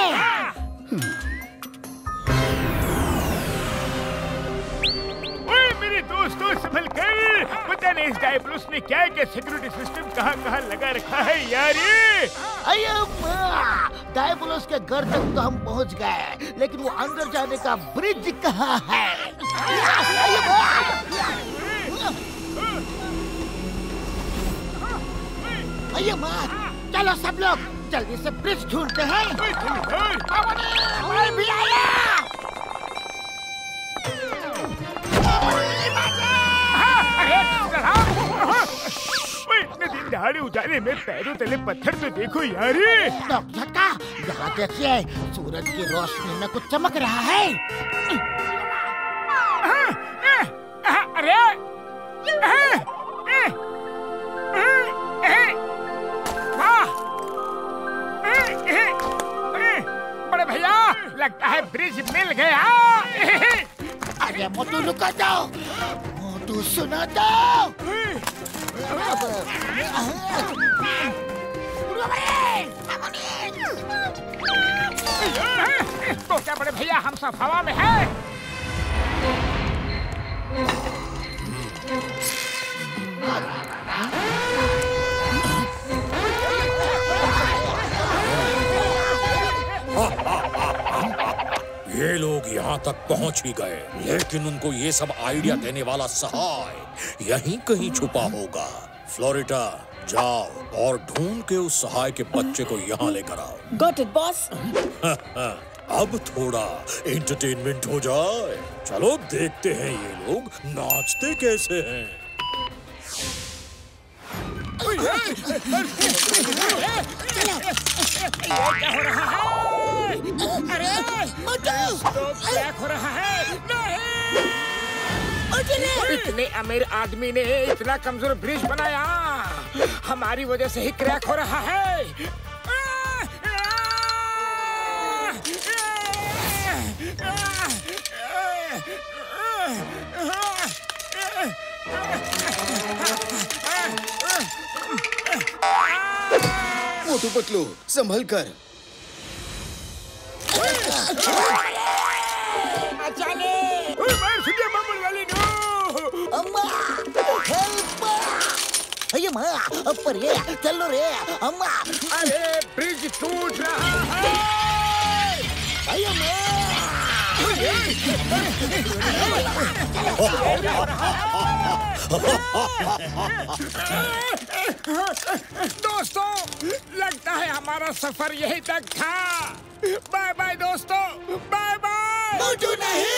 मेरे दोस्तों संभल कर, पता नहीं इस डायबोलस ने क्या क्या सिक्योरिटी सिस्टम कहाँ कहाँ लगा रखा है यार। डायबोलस के घर तक तो हम पहुँच गए, लेकिन वो अंदर जाने का ब्रिज कहाँ है? अये माँ, चलो सब लोग जल्दी से ब्रिज ढूंढते हैं। मैं भी आया। इतने दिन दहाड़े उजाले में पैरों तले पत्थर तो देखो यार। झटका, यहाँ देखिए, सूरज की रोशनी में कुछ चमक रहा है। अरे बड़े भैया, लगता है ब्रिज मिल गया। अरे मोटू रुको जाओ, मोटू सुनो तो। तो क्या बड़े भैया हम सब हवा में हैं? ये लोग यहाँ तक पहुँच ही गए, लेकिन उनको ये सब आइडिया देने वाला सहाय यहीं कहीं छुपा होगा। फ्लोरिडा जाओ और ढूंढ के उस सहाय के बच्चे को यहाँ लेकर आओ। Got it boss. अब थोड़ा एंटरटेनमेंट हो जाए। चलो देखते हैं ये लोग नाचते कैसे हैं। क्या हो रहा है? अरे तो क्या हो रहा है? नहीं! इतने अमीर आदमी ने इतना कमजोर ब्रिज बनाया, हमारी वजह से ही क्रैक हो रहा है। मोटू पतलू संभल कर। अम्मा हेल्प! अरे माँ पर ये चलो रे अम्मा। अरे ब्रिज टूट रहा है। अरे दोस्तों, लगता है हमारा सफर यहीं तक था। बाय बाय दोस्तों, बाय बाय। मोटू नहीं।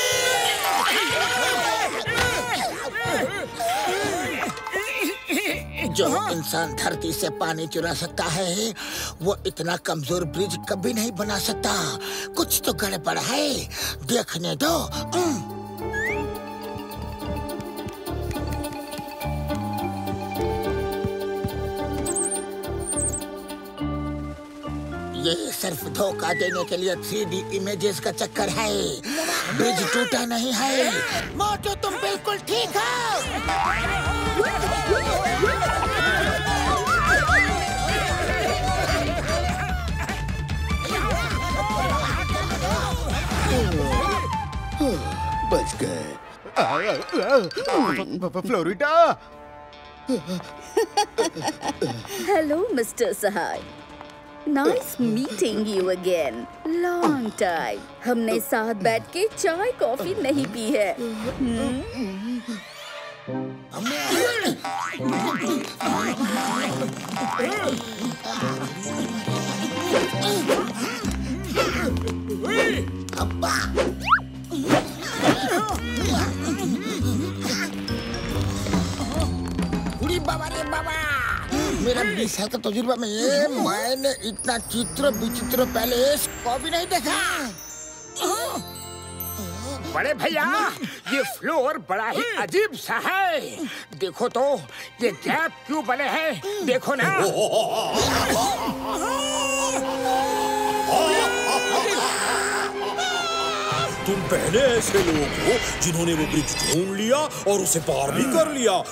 जो इंसान धरती से पानी चुरा सकता है, वो इतना कमजोर ब्रिज कभी नहीं बना सकता। कुछ तो गड़बड़ है, देखने दो। ये सिर्फ धोखा देने के लिए थ्री डी इमेजेस का चक्कर है। ब्रिज टूटा नहीं है। मोटू तुम बिल्कुल ठीक हो। बच गए। Florida. Hello mister Sahay, nice meeting you again. Long time हमने साथ बैठ के चाय कॉफी नहीं पी है। अब्बा उड़ी बाबा रे बाबा, मेरा बीस साल का तजुर्बा में ये मैंने इतना चित्र विचित्र पहले कभी नहीं देखा। बड़े भैया, ये फ्लोर बड़ा ही अजीब सा है। देखो तो ये गैप क्यों बने हैं, देखो ना। तुम पहले ऐसे लोग हो जिन्होंने वो ब्रिज ढूंढ लिया और उसे पार भी कर लिया।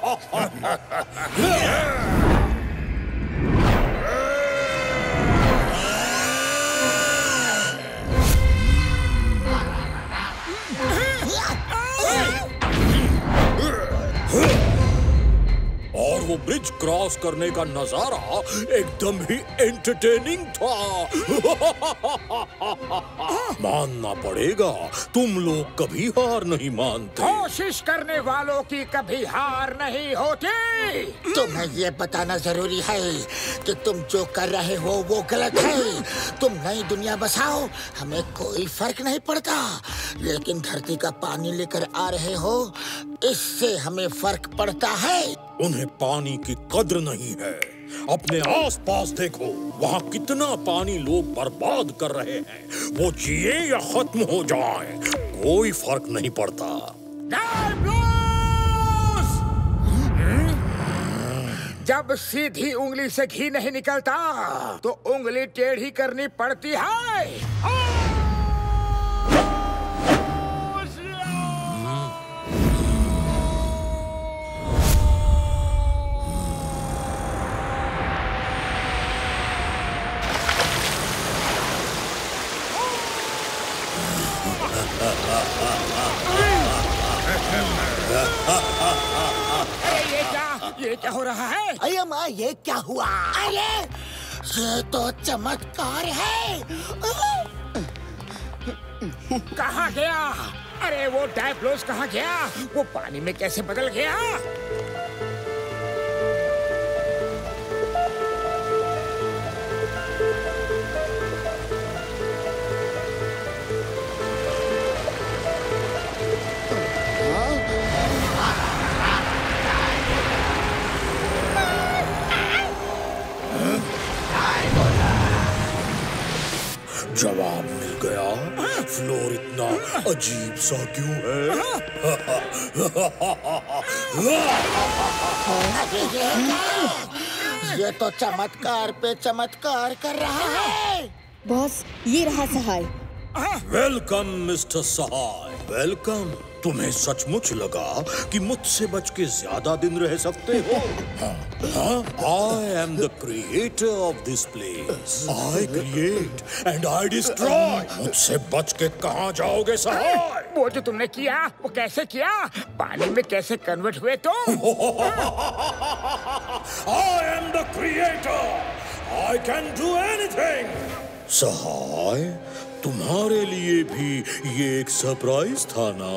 और वो ब्रिज क्रॉस करने का नजारा एकदम ही एंटरटेनिंग था। मानना पड़ेगा, तुम लोग कभी हार नहीं मानते। कोशिश करने वालों की कभी हार नहीं होती। तुम्हें ये बताना जरूरी है कि तुम जो कर रहे हो वो गलत है। तुम नई दुनिया बसाओ, हमें कोई फर्क नहीं पड़ता, लेकिन धरती का पानी लेकर आ रहे हो, इससे हमें फर्क पड़ता है। उन्हें पानी की कद्र नहीं है। अपने आसपास देखो, वहाँ कितना पानी लोग बर्बाद कर रहे हैं। वो जिए या खत्म हो जाए, कोई फर्क नहीं पड़ता। जब सीधी उंगली से घी नहीं निकलता तो उंगली टेढ़ी करनी पड़ती है। ये क्या ये क्या हो रहा है? अरे माँ, ये क्या हुआ? अरे ये तो चमत्कार है। कहाँ गया? अरे वो डायबलोस कहाँ गया? वो पानी में कैसे बदल गया? जवाब मिल गया। फ्लोर इतना अजीब सा क्यों है? ये तो चमत्कार पे चमत्कार कर रहा है। बॉस, ये रहा Sahay. Welcome mister Sahay, welcome. तुम्हें सचमुच लगा कि मुझसे बच के ज्यादा दिन रह सकते हो? I am the creator of this place. I create and I destroy. मुझसे बच के कहाँ जाओगे सहाय? वो जो तुमने किया, वो कैसे किया? पानी में कैसे कन्वर्ट हुए तुम? I am the creator. I can do anything. Sahay, तुम्हारे लिए भी ये एक सरप्राइज था ना?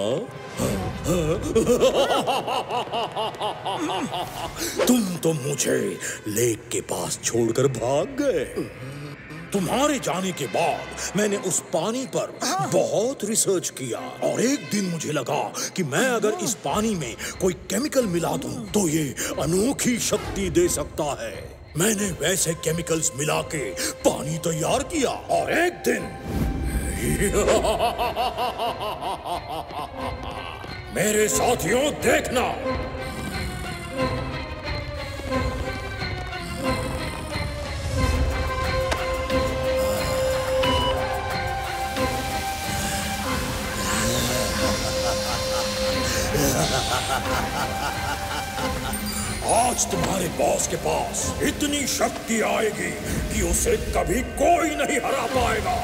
तुम तो मुझे लेक के पास छोड़कर भाग गए। तुम्हारे जाने के बाद मैंने उस पानी पर बहुत रिसर्च किया और एक दिन मुझे लगा कि मैं अगर इस पानी में कोई केमिकल मिला दूं तो ये अनोखी शक्ति दे सकता है। मैंने वैसे केमिकल्स मिला के पानी तैयार किया और एक दिन मेरे साथियों देखना, आज तुम्हारे बॉस के पास इतनी शक्ति आएगी कि उसे कभी कोई नहीं हरा पाएगा।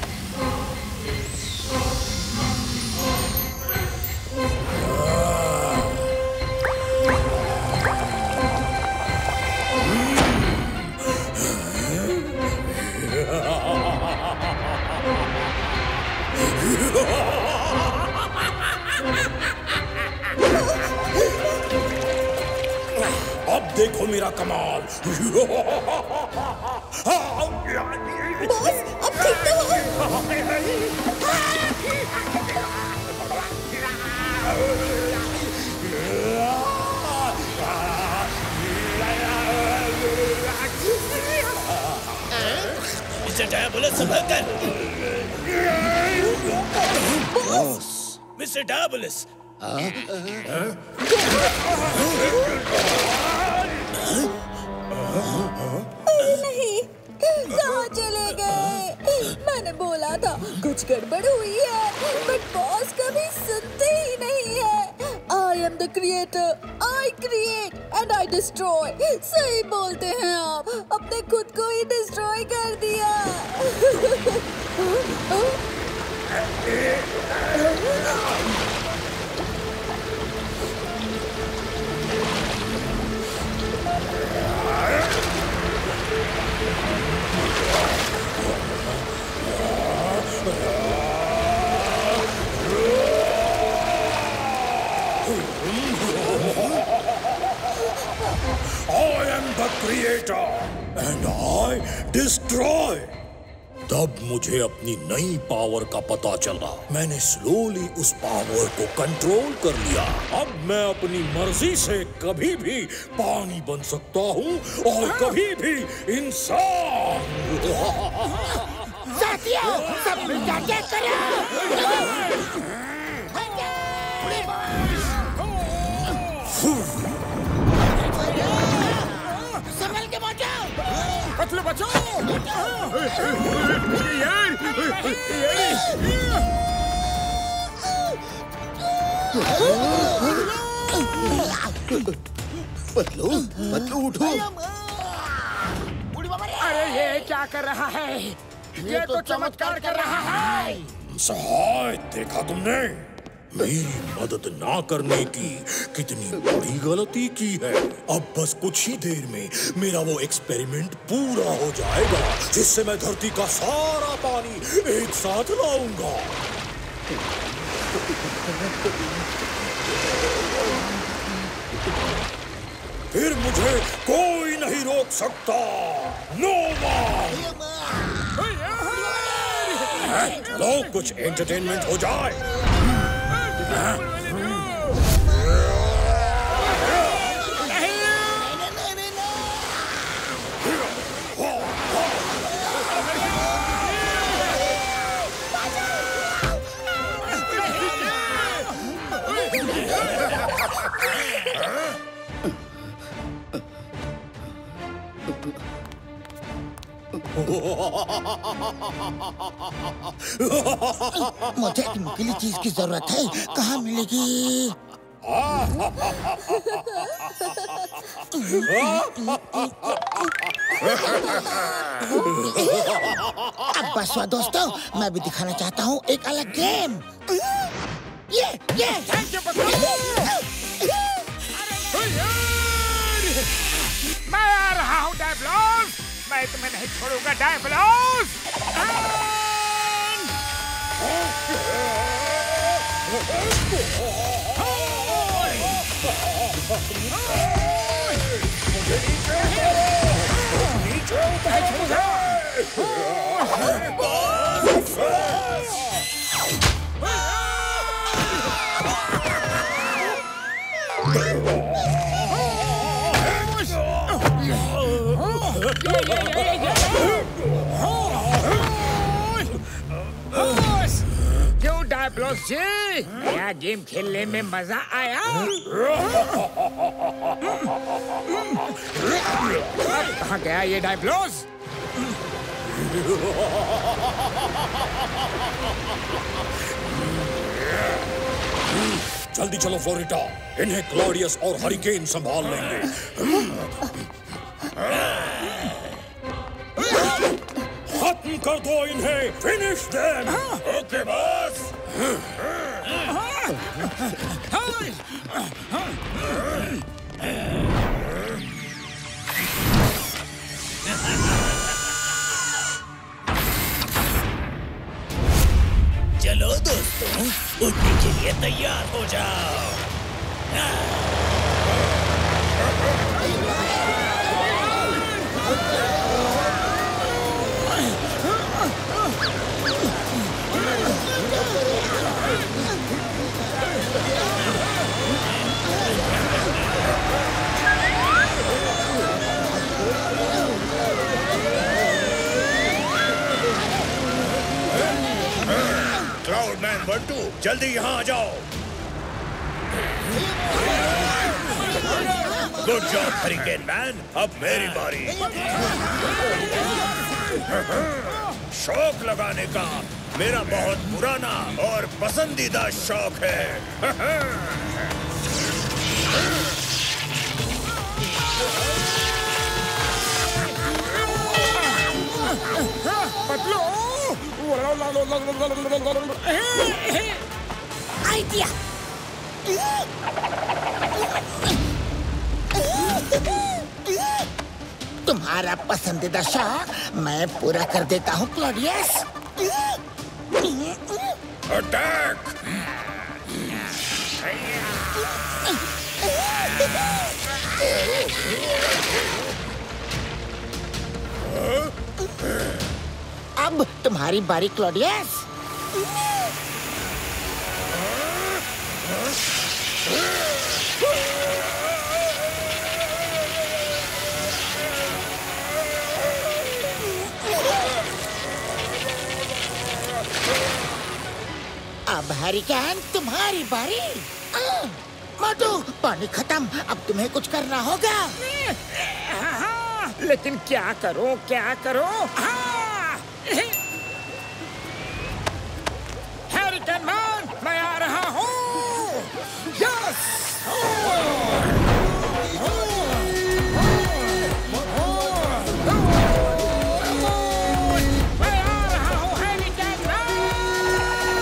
अब देखो मेरा कमाल। बॉस, अब ठीक तो हो। मिस्टर डायबोलस, संभल कर। Boss, mister Diabolus. नहीं, कहाँ चले गए? मैंने बोला था कुछ गड़बड़ हुई है, बट बॉस कभी सुनते ही नहीं है। I am the creator, I create and I destroy. सही बोलते हैं आप, अपने खुद को ही डिस्ट्रॉय कर दिया। I am the creator and I destroy. तब मुझे अपनी नई पावर का पता चला। मैंने स्लोली उस पावर को कंट्रोल कर लिया। अब मैं अपनी मर्जी से कभी भी पानी बन सकता हूँ और कभी भी इंसान। साथियों, सब मिलकर क्या करें? संभल के बचाओ। पतलू बचाओ। यार, पतलू, पतलू उठो। अरे ये क्या कर रहा है? ये तो चमत्कार कर रहा है। सहाय, देखा तुमने मेरी मदद ना करने की कितनी बड़ी गलती की है। अब बस कुछ ही देर में मेरा वो एक्सपेरिमेंट पूरा हो जाएगा, जिससे मैं धरती का सारा पानी एक साथ लाऊंगा। फिर मुझे कोई नहीं रोक सकता। No one. चलो कुछ एंटरटेनमेंट हो जाए। मुझे एक नुकीली चीज की जरूरत है, कहाँ मिलेगी? अब बस हुआ दोस्तों, मैं भी दिखाना चाहता हूँ एक अलग गेम। ये ये मैं आ रहा हूँ डायबलोस, मैं तुम्हें नहीं छोड़ूंगा डायबलोस। क्यों डायबलोस जी, नया गेम खेलने में मजा आया? अब कहाँ गया ये डायबलोस? जल्दी चलो फ्लोरिटा, इन्हें क्लॉडियस और हरिकेन संभाल लेंगे। खत्म कर दो इन्हें, फिनिश देम। Okay boss. चलो दोस्तों, उड़ने के लिए तैयार हो जाओ। क्लाउडमैन बंटू, जल्दी यहाँ आ जाओ। गुड जॉब हरिकेन मैन, अब मेरी बारी। शौक लगाने का मेरा बहुत पुराना और पसंदीदा शौक है। पतलू, आइडिया। तुम्हारा पसंदीदा शौक मैं पूरा कर देता हूँ क्लॉडियस। अटैक! अब तुम्हारी बारी क्लॉडियस। अब हरिकेन तुम्हारी बारी। मोटू, पानी खत्म, अब तुम्हें कुछ करना होगा। लेकिन क्या करूं, क्या करूं? हरिकेन मैन, मैं आ रहा हूँ। यस! मैं आ रहा हूँ हरिकेन मैन।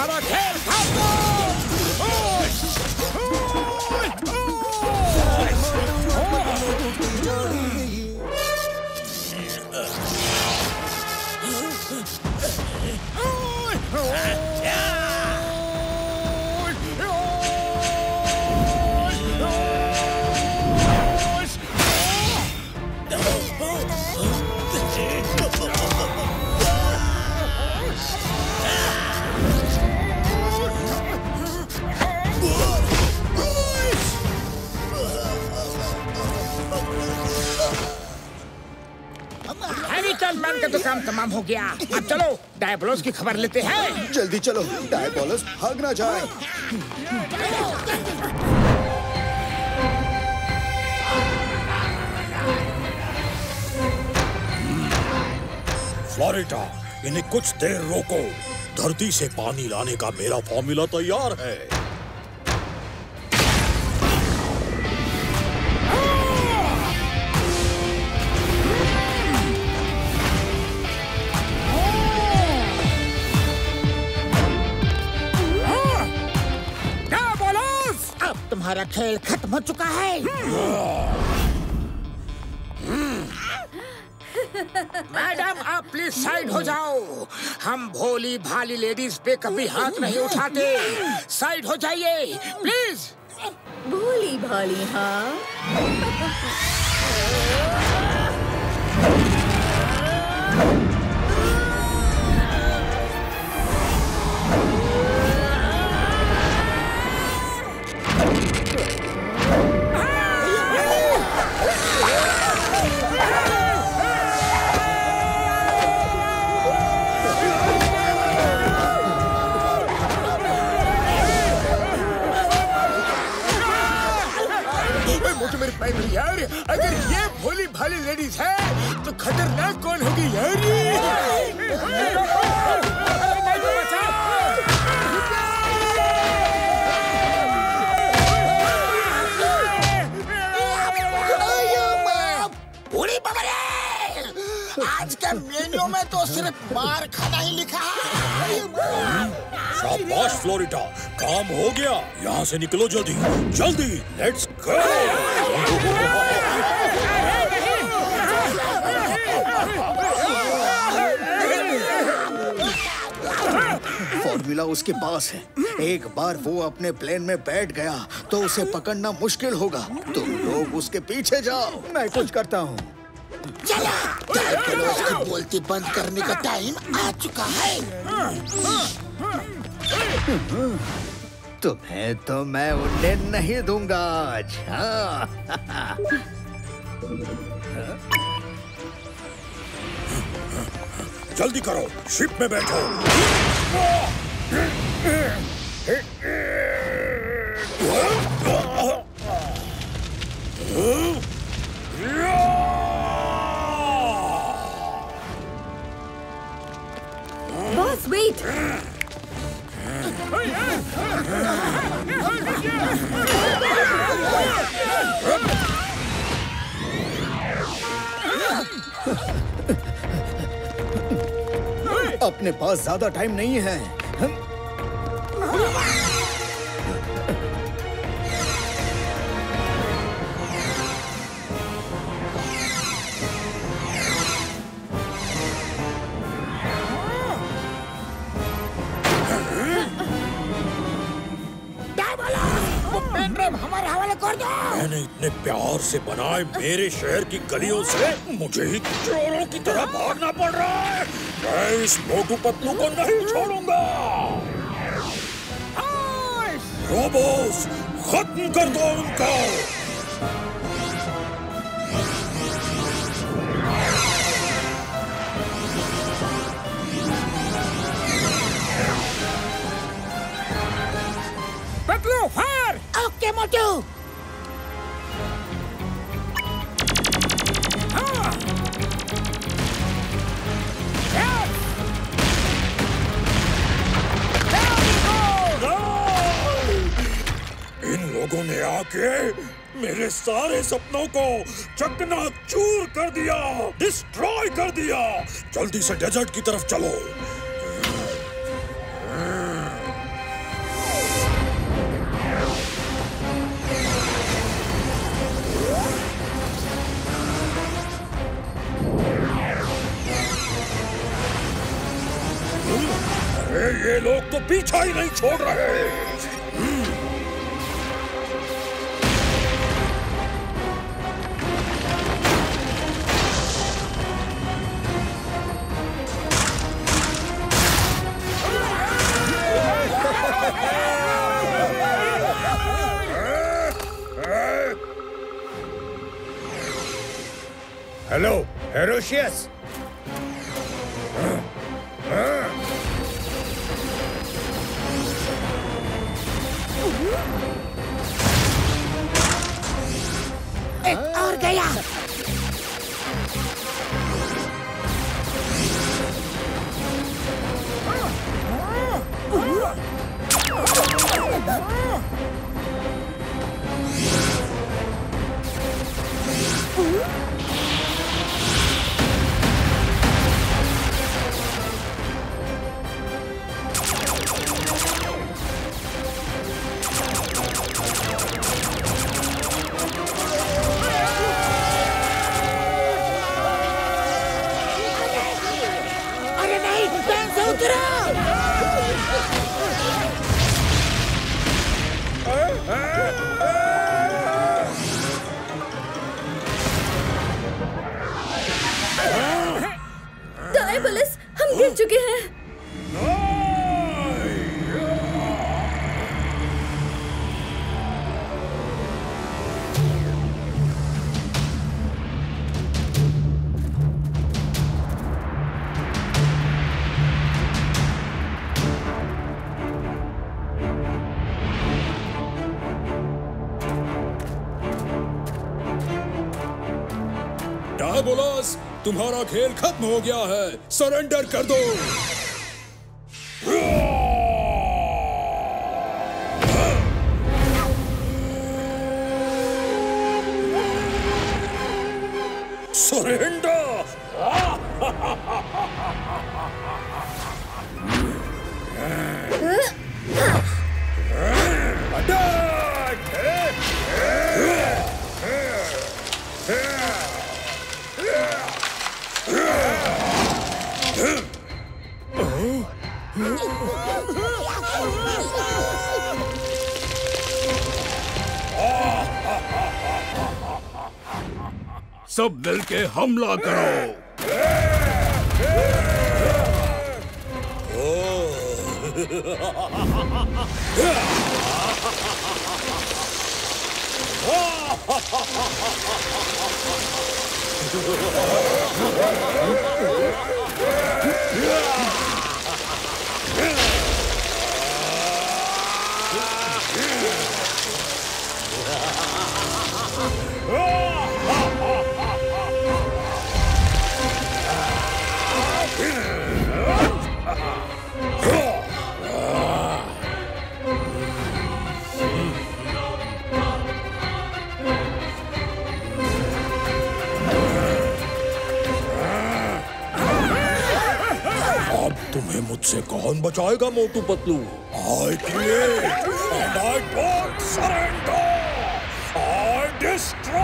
हवा खेल भागो। मैन का तो काम तमाम हो गया। अब चलो डायबोलोस की खबर लेते हैं। जल्दी चलो, डायबोलोस भाग ना जाए। फ्लोरिडा, इन्हें कुछ देर रोको। धरती से पानी लाने का मेरा फॉर्मूला तैयार है। तुम्हारा खेल खत्म हो चुका है। मैडम आप प्लीज साइड हो जाओ। हम भोली भाली लेडीज पे कभी हाथ नहीं उठाते। साइड हो जाइए प्लीज। भोली भाली, हाँ। यार अगर ये भोली भाली लेडीज है तो खतरनाक कौन होगी यार? आज के मेन्यू में तो सिर्फ मार खाना ही लिखा है। शाबाश फ्लोरिडा, काम हो गया। यहाँ से निकलो जल्दी जल्दी, लेट्स गो। फॉर्मूला उसके पास है। एक बार वो अपने प्लेन में बैठ गया तो उसे पकड़ना मुश्किल होगा। तुम लोग उसके पीछे जाओ, मैं कुछ करता हूँ। चला, डायबोलोस की बोलती बंद करने का टाइम आ चुका है। तुम्हें तो मैं उड़ने नहीं दूंगा आज। हाँ। जल्दी करो, शिप में बैठो। Boss wait. अपने पास ज्यादा टाइम नहीं है। हमारे हवाले कर दो। मैंने इतने प्यार से बनाए मेरे शहर की गलियों से मुझे ही चोरों की तरह भागना पड़ रहा है। मैं इस मोटू पतलू को नहीं छोड़ूंगा। रोबोस, खत्म कर दो उनको। पतलू फायर। ओके मोटू। इन लोगों ने आके मेरे सारे सपनों को चकनाचूर कर दिया, डिस्ट्रॉय कर दिया। जल्दी से डेजर्ट की तरफ चलो। अरे ये लोग तो पीछा ही नहीं छोड़ रहे। हेलो हेरोशियस। एक और गया। डायबोलस, हम गिर चुके हैं। डायबोलस, तुम्हारा खेल खत्म हो गया है, सरेंडर कर दो। सरेंडर। सब मिलके हमला करो। तुम्हें मुझसे कौन बचाएगा Motu Patlu? I create and I don't surrender. I destroy.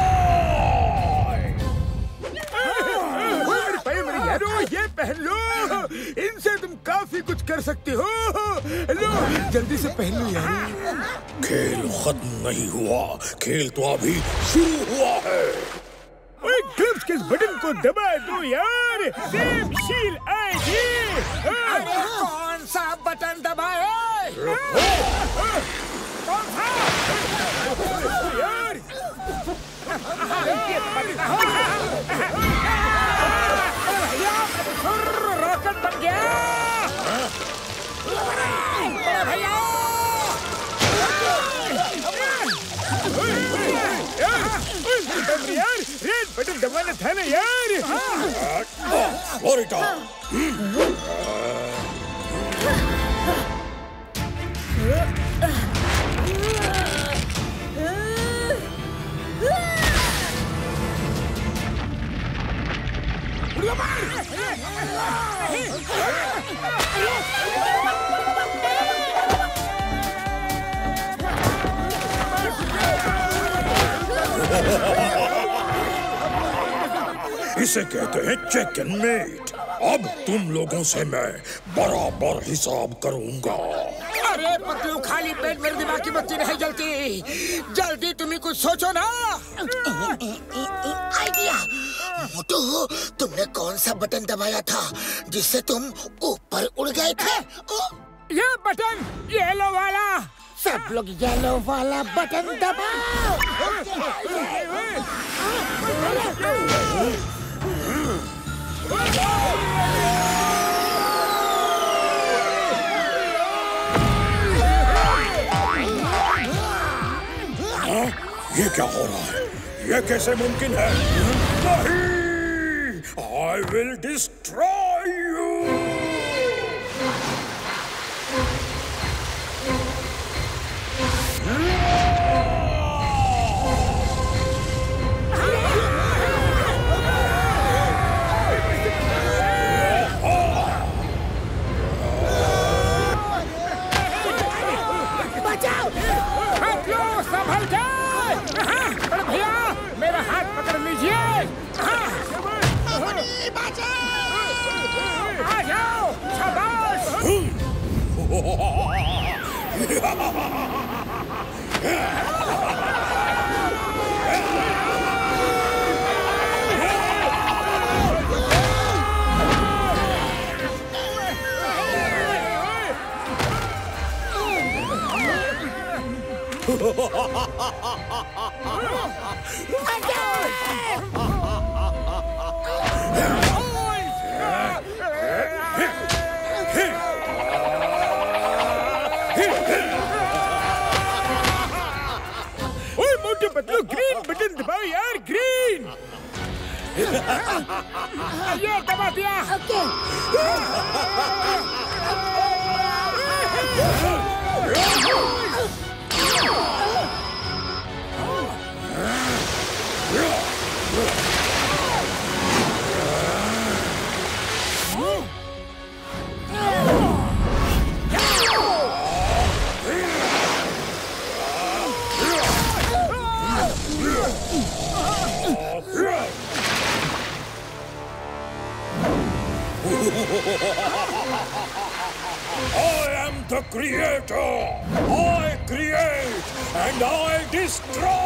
मेरे यारो, ये पहन लो, इनसे तुम काफी कुछ कर सकते हो। लो, जल्दी से पहन लो यार। खेल खत्म नहीं हुआ, खेल तो अभी शुरू हुआ है। ओए, ग्लव्स के इस बटन को दबा दो यार। सेम शील आएगी। अरे कौन सा बटन दबाए? कौन सा? यार। रॉकेट बन गया। भैया। यार, रेड बटन दबाना था ना यार। फ्लोरिडा। इसे कहते हैं चेक एंड मेट। अब तुम लोगों से मैं बराबर हिसाब करूंगा। अरे पतलू, खाली पेट मेरे दिमाग की बत्ती नहीं जलती। जल्दी तुम्ही कुछ सोचो ना। आइडिया। मोटू, तुमने कौन सा बटन दबाया था जिससे तुम ऊपर उड़ गए थे? ये बटन, येलो वाला। सब लोग येलो वाला बटन दबाओ। ये क्या हो रहा है? ये कैसे मुमकिन है? नहीं! I will destroy you! बचाओ! संभल के! अरे भैया, मेरा हाथ पकड़ लीजिए। आ जाओ, शाबाश! मोटे पतलू, ग्रीन बटन दबाओ यार, ग्रीन। ये दबा दिया। Okay. I am the creator. I create and I destroy.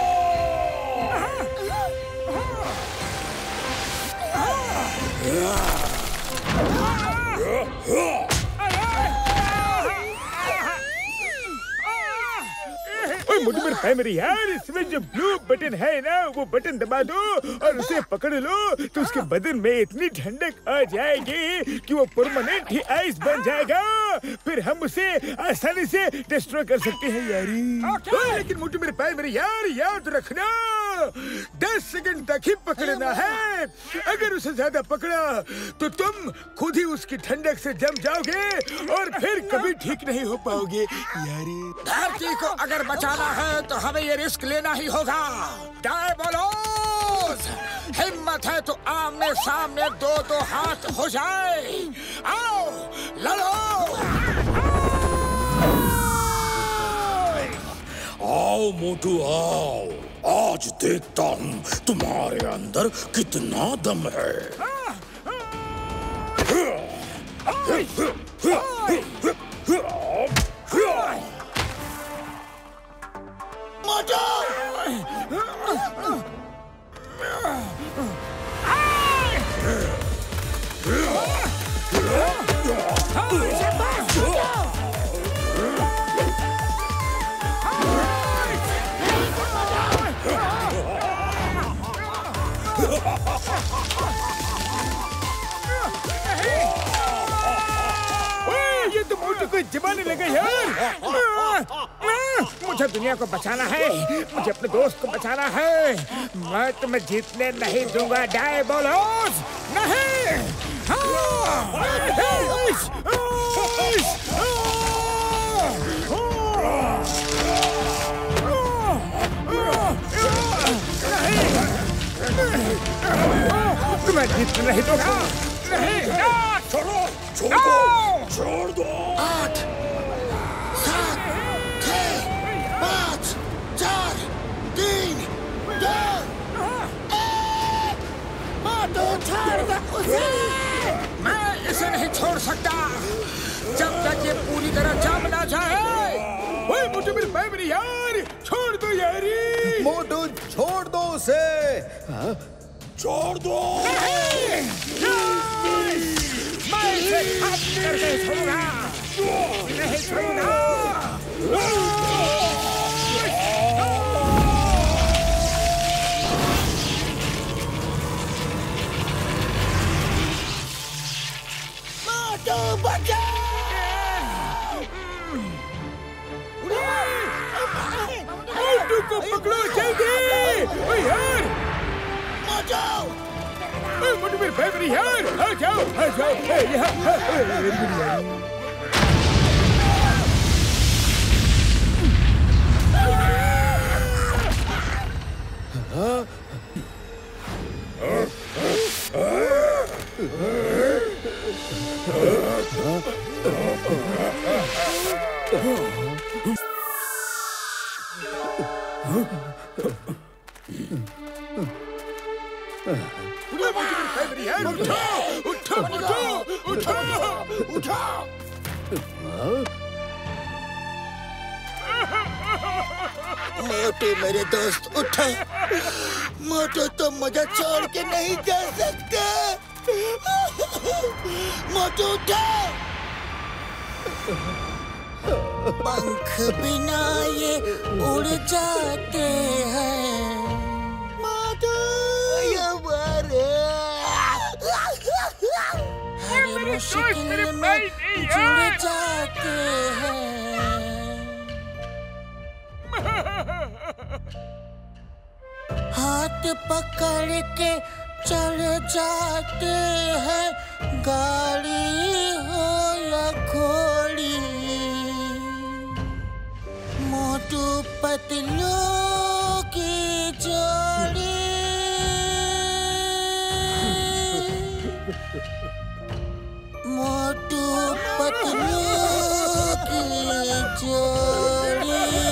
Motu मेरे पैर मेरे यार, इसमें जो ब्लू बटन है ना, वो बटन दबा दो और उसे पकड़ लो तो उसके बदन में इतनी ठंडक आ जाएगी कि वो परमानेंट ही आइस बन जाएगा। फिर हम उसे आसानी से डिस्ट्रॉय कर सकते हैं यारी। okay. लेकिन मोटू मेरे पैर मेरे यार, याद रखना दस सेकंड तक ही पकड़ना है। अगर उसे ज्यादा पकड़ा तो तुम खुद ही उसकी ठंडक से जम जाओगे और फिर कभी ठीक नहीं हो पाओगे यारी। धरती को अगर बचाना है तो हमें ये रिस्क लेना ही होगा। डायबोलोस, हिम्मत है तो आमने सामने दो दो हाथ हो जाए। आओ लड़ो। आओ मोटू आओ, आज देखता हूँ तुम्हारे अंदर कितना दम है। मोटू! ये तो मोटू को जमाने लगा यार। मुझे दुनिया को बचाना है, मुझे अपने दोस्त को बचाना है। मैं तुम्हें जीतने नहीं दूंगा डायबोलोस, नहीं। तुम्हें जीतने नहीं दूंगा, नहीं। छोड़ो, छोड़ दो, छोड़ दो। आठ, सात, छह, पाँच, चार, तीन, दो, एक। मोटू छोड़ दो उसे। मैं कर सकता जब तक ये पूरी तरह जम ना जाए। ओए मोटू मेरे भाई मेरी यार, छोड़ दो यारी। मोटू छोड़ दो उसे। हाँ? छोड़ दो। मैं इसे खत्म करके छोड़ूंगा, नहीं छोड़ूंगा। मोटू बचा। मोटू को पकड़ो जल्दी। ओए यार मोटू, मोटू मेरे भाई मेरी यार, आ जाओ आ जाओ यहाँ। मोटू मेरे दोस्त उठो। मोटू तो मुझे छोड़ के नहीं जा सकते। मोटू उठो। पंख बिना ये उड़ जाते हैं। मोटू ये मारे हर मुश्किल में जुड़ जाते हैं। हाथ पकड़ के चढ़ जाते हैं, गाड़ी हो या घोड़ी। मोटू पतलू की जोड़ी। मोटू पतलू की जोड़ी।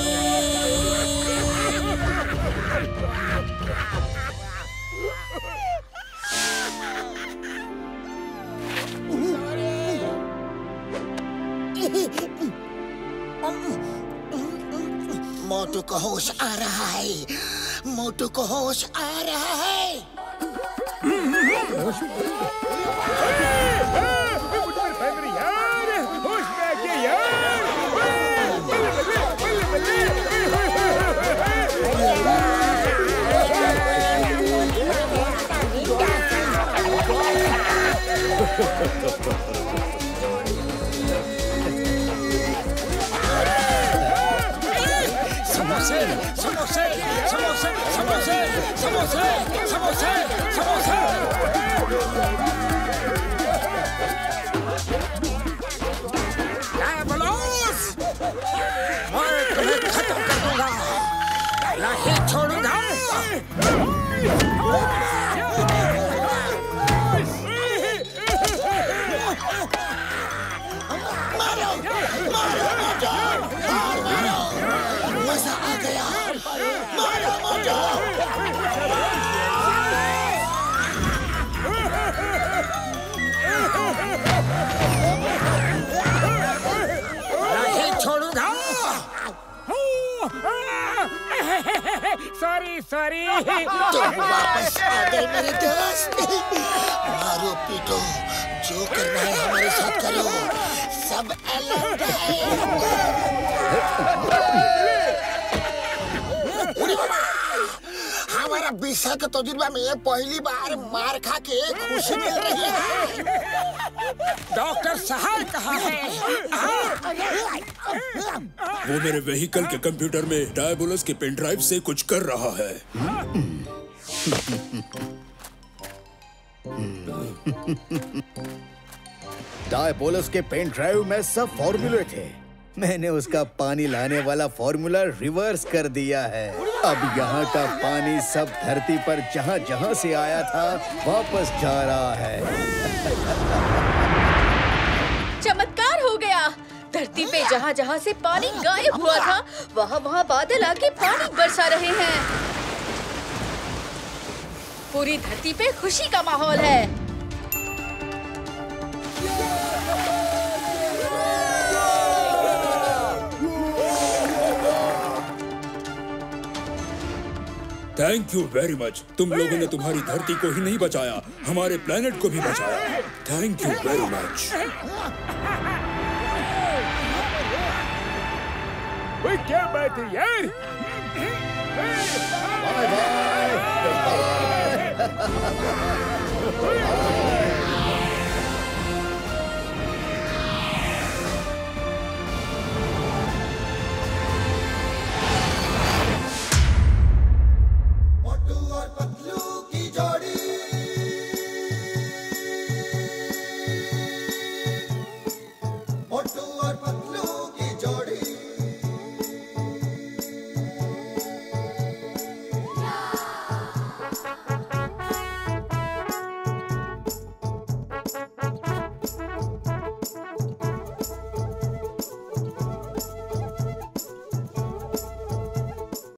मोटू को होश आ रहा है। मोटू को होश आ रहा है। होश में आ गया यार। समोसे समोसे समोसे समोसे समोसे समोसे समोसे। डायबोलोस, मैं तुम्हें खत्म कर दूंगा, नहीं छोड़ूंगा। मारो मारो मारो, मजा आ गया। मारो मोटू। नहीं छोड़ूंगा। Sorry sorry. तुम वापस आ गए मेरे दोस्त। मारो पीटो, जो करना है हमारे साथ करो, सब अलग है। हमारा बीसा के तजुर्बा में पहली बार मार खा के खुशी मिल रही है। डॉक्टर साहब कहाँ है? वो मेरे व्हीकल के कंप्यूटर में डायबोलस के पेन ड्राइव से कुछ कर रहा है। डायबोलस के पेन ड्राइव में सब फॉर्मूले थे। मैंने उसका पानी लाने वाला फॉर्मूला रिवर्स कर दिया है। अब यहाँ का पानी सब धरती पर जहाँ जहाँ से आया था वापस जा रहा है। चमत्कार हो गया। धरती पे जहाँ जहाँ से पानी गायब हुआ था वहाँ वहाँ बादल आके पानी बरसा रहे हैं। पूरी धरती पे खुशी का माहौल है। Thank you very much. तुम लोगों ने तुम्हारी धरती को ही नहीं बचाया, हमारे प्लेनेट को भी बचाया। Thank you very much. ओए क्या बात है यार? Bye bye.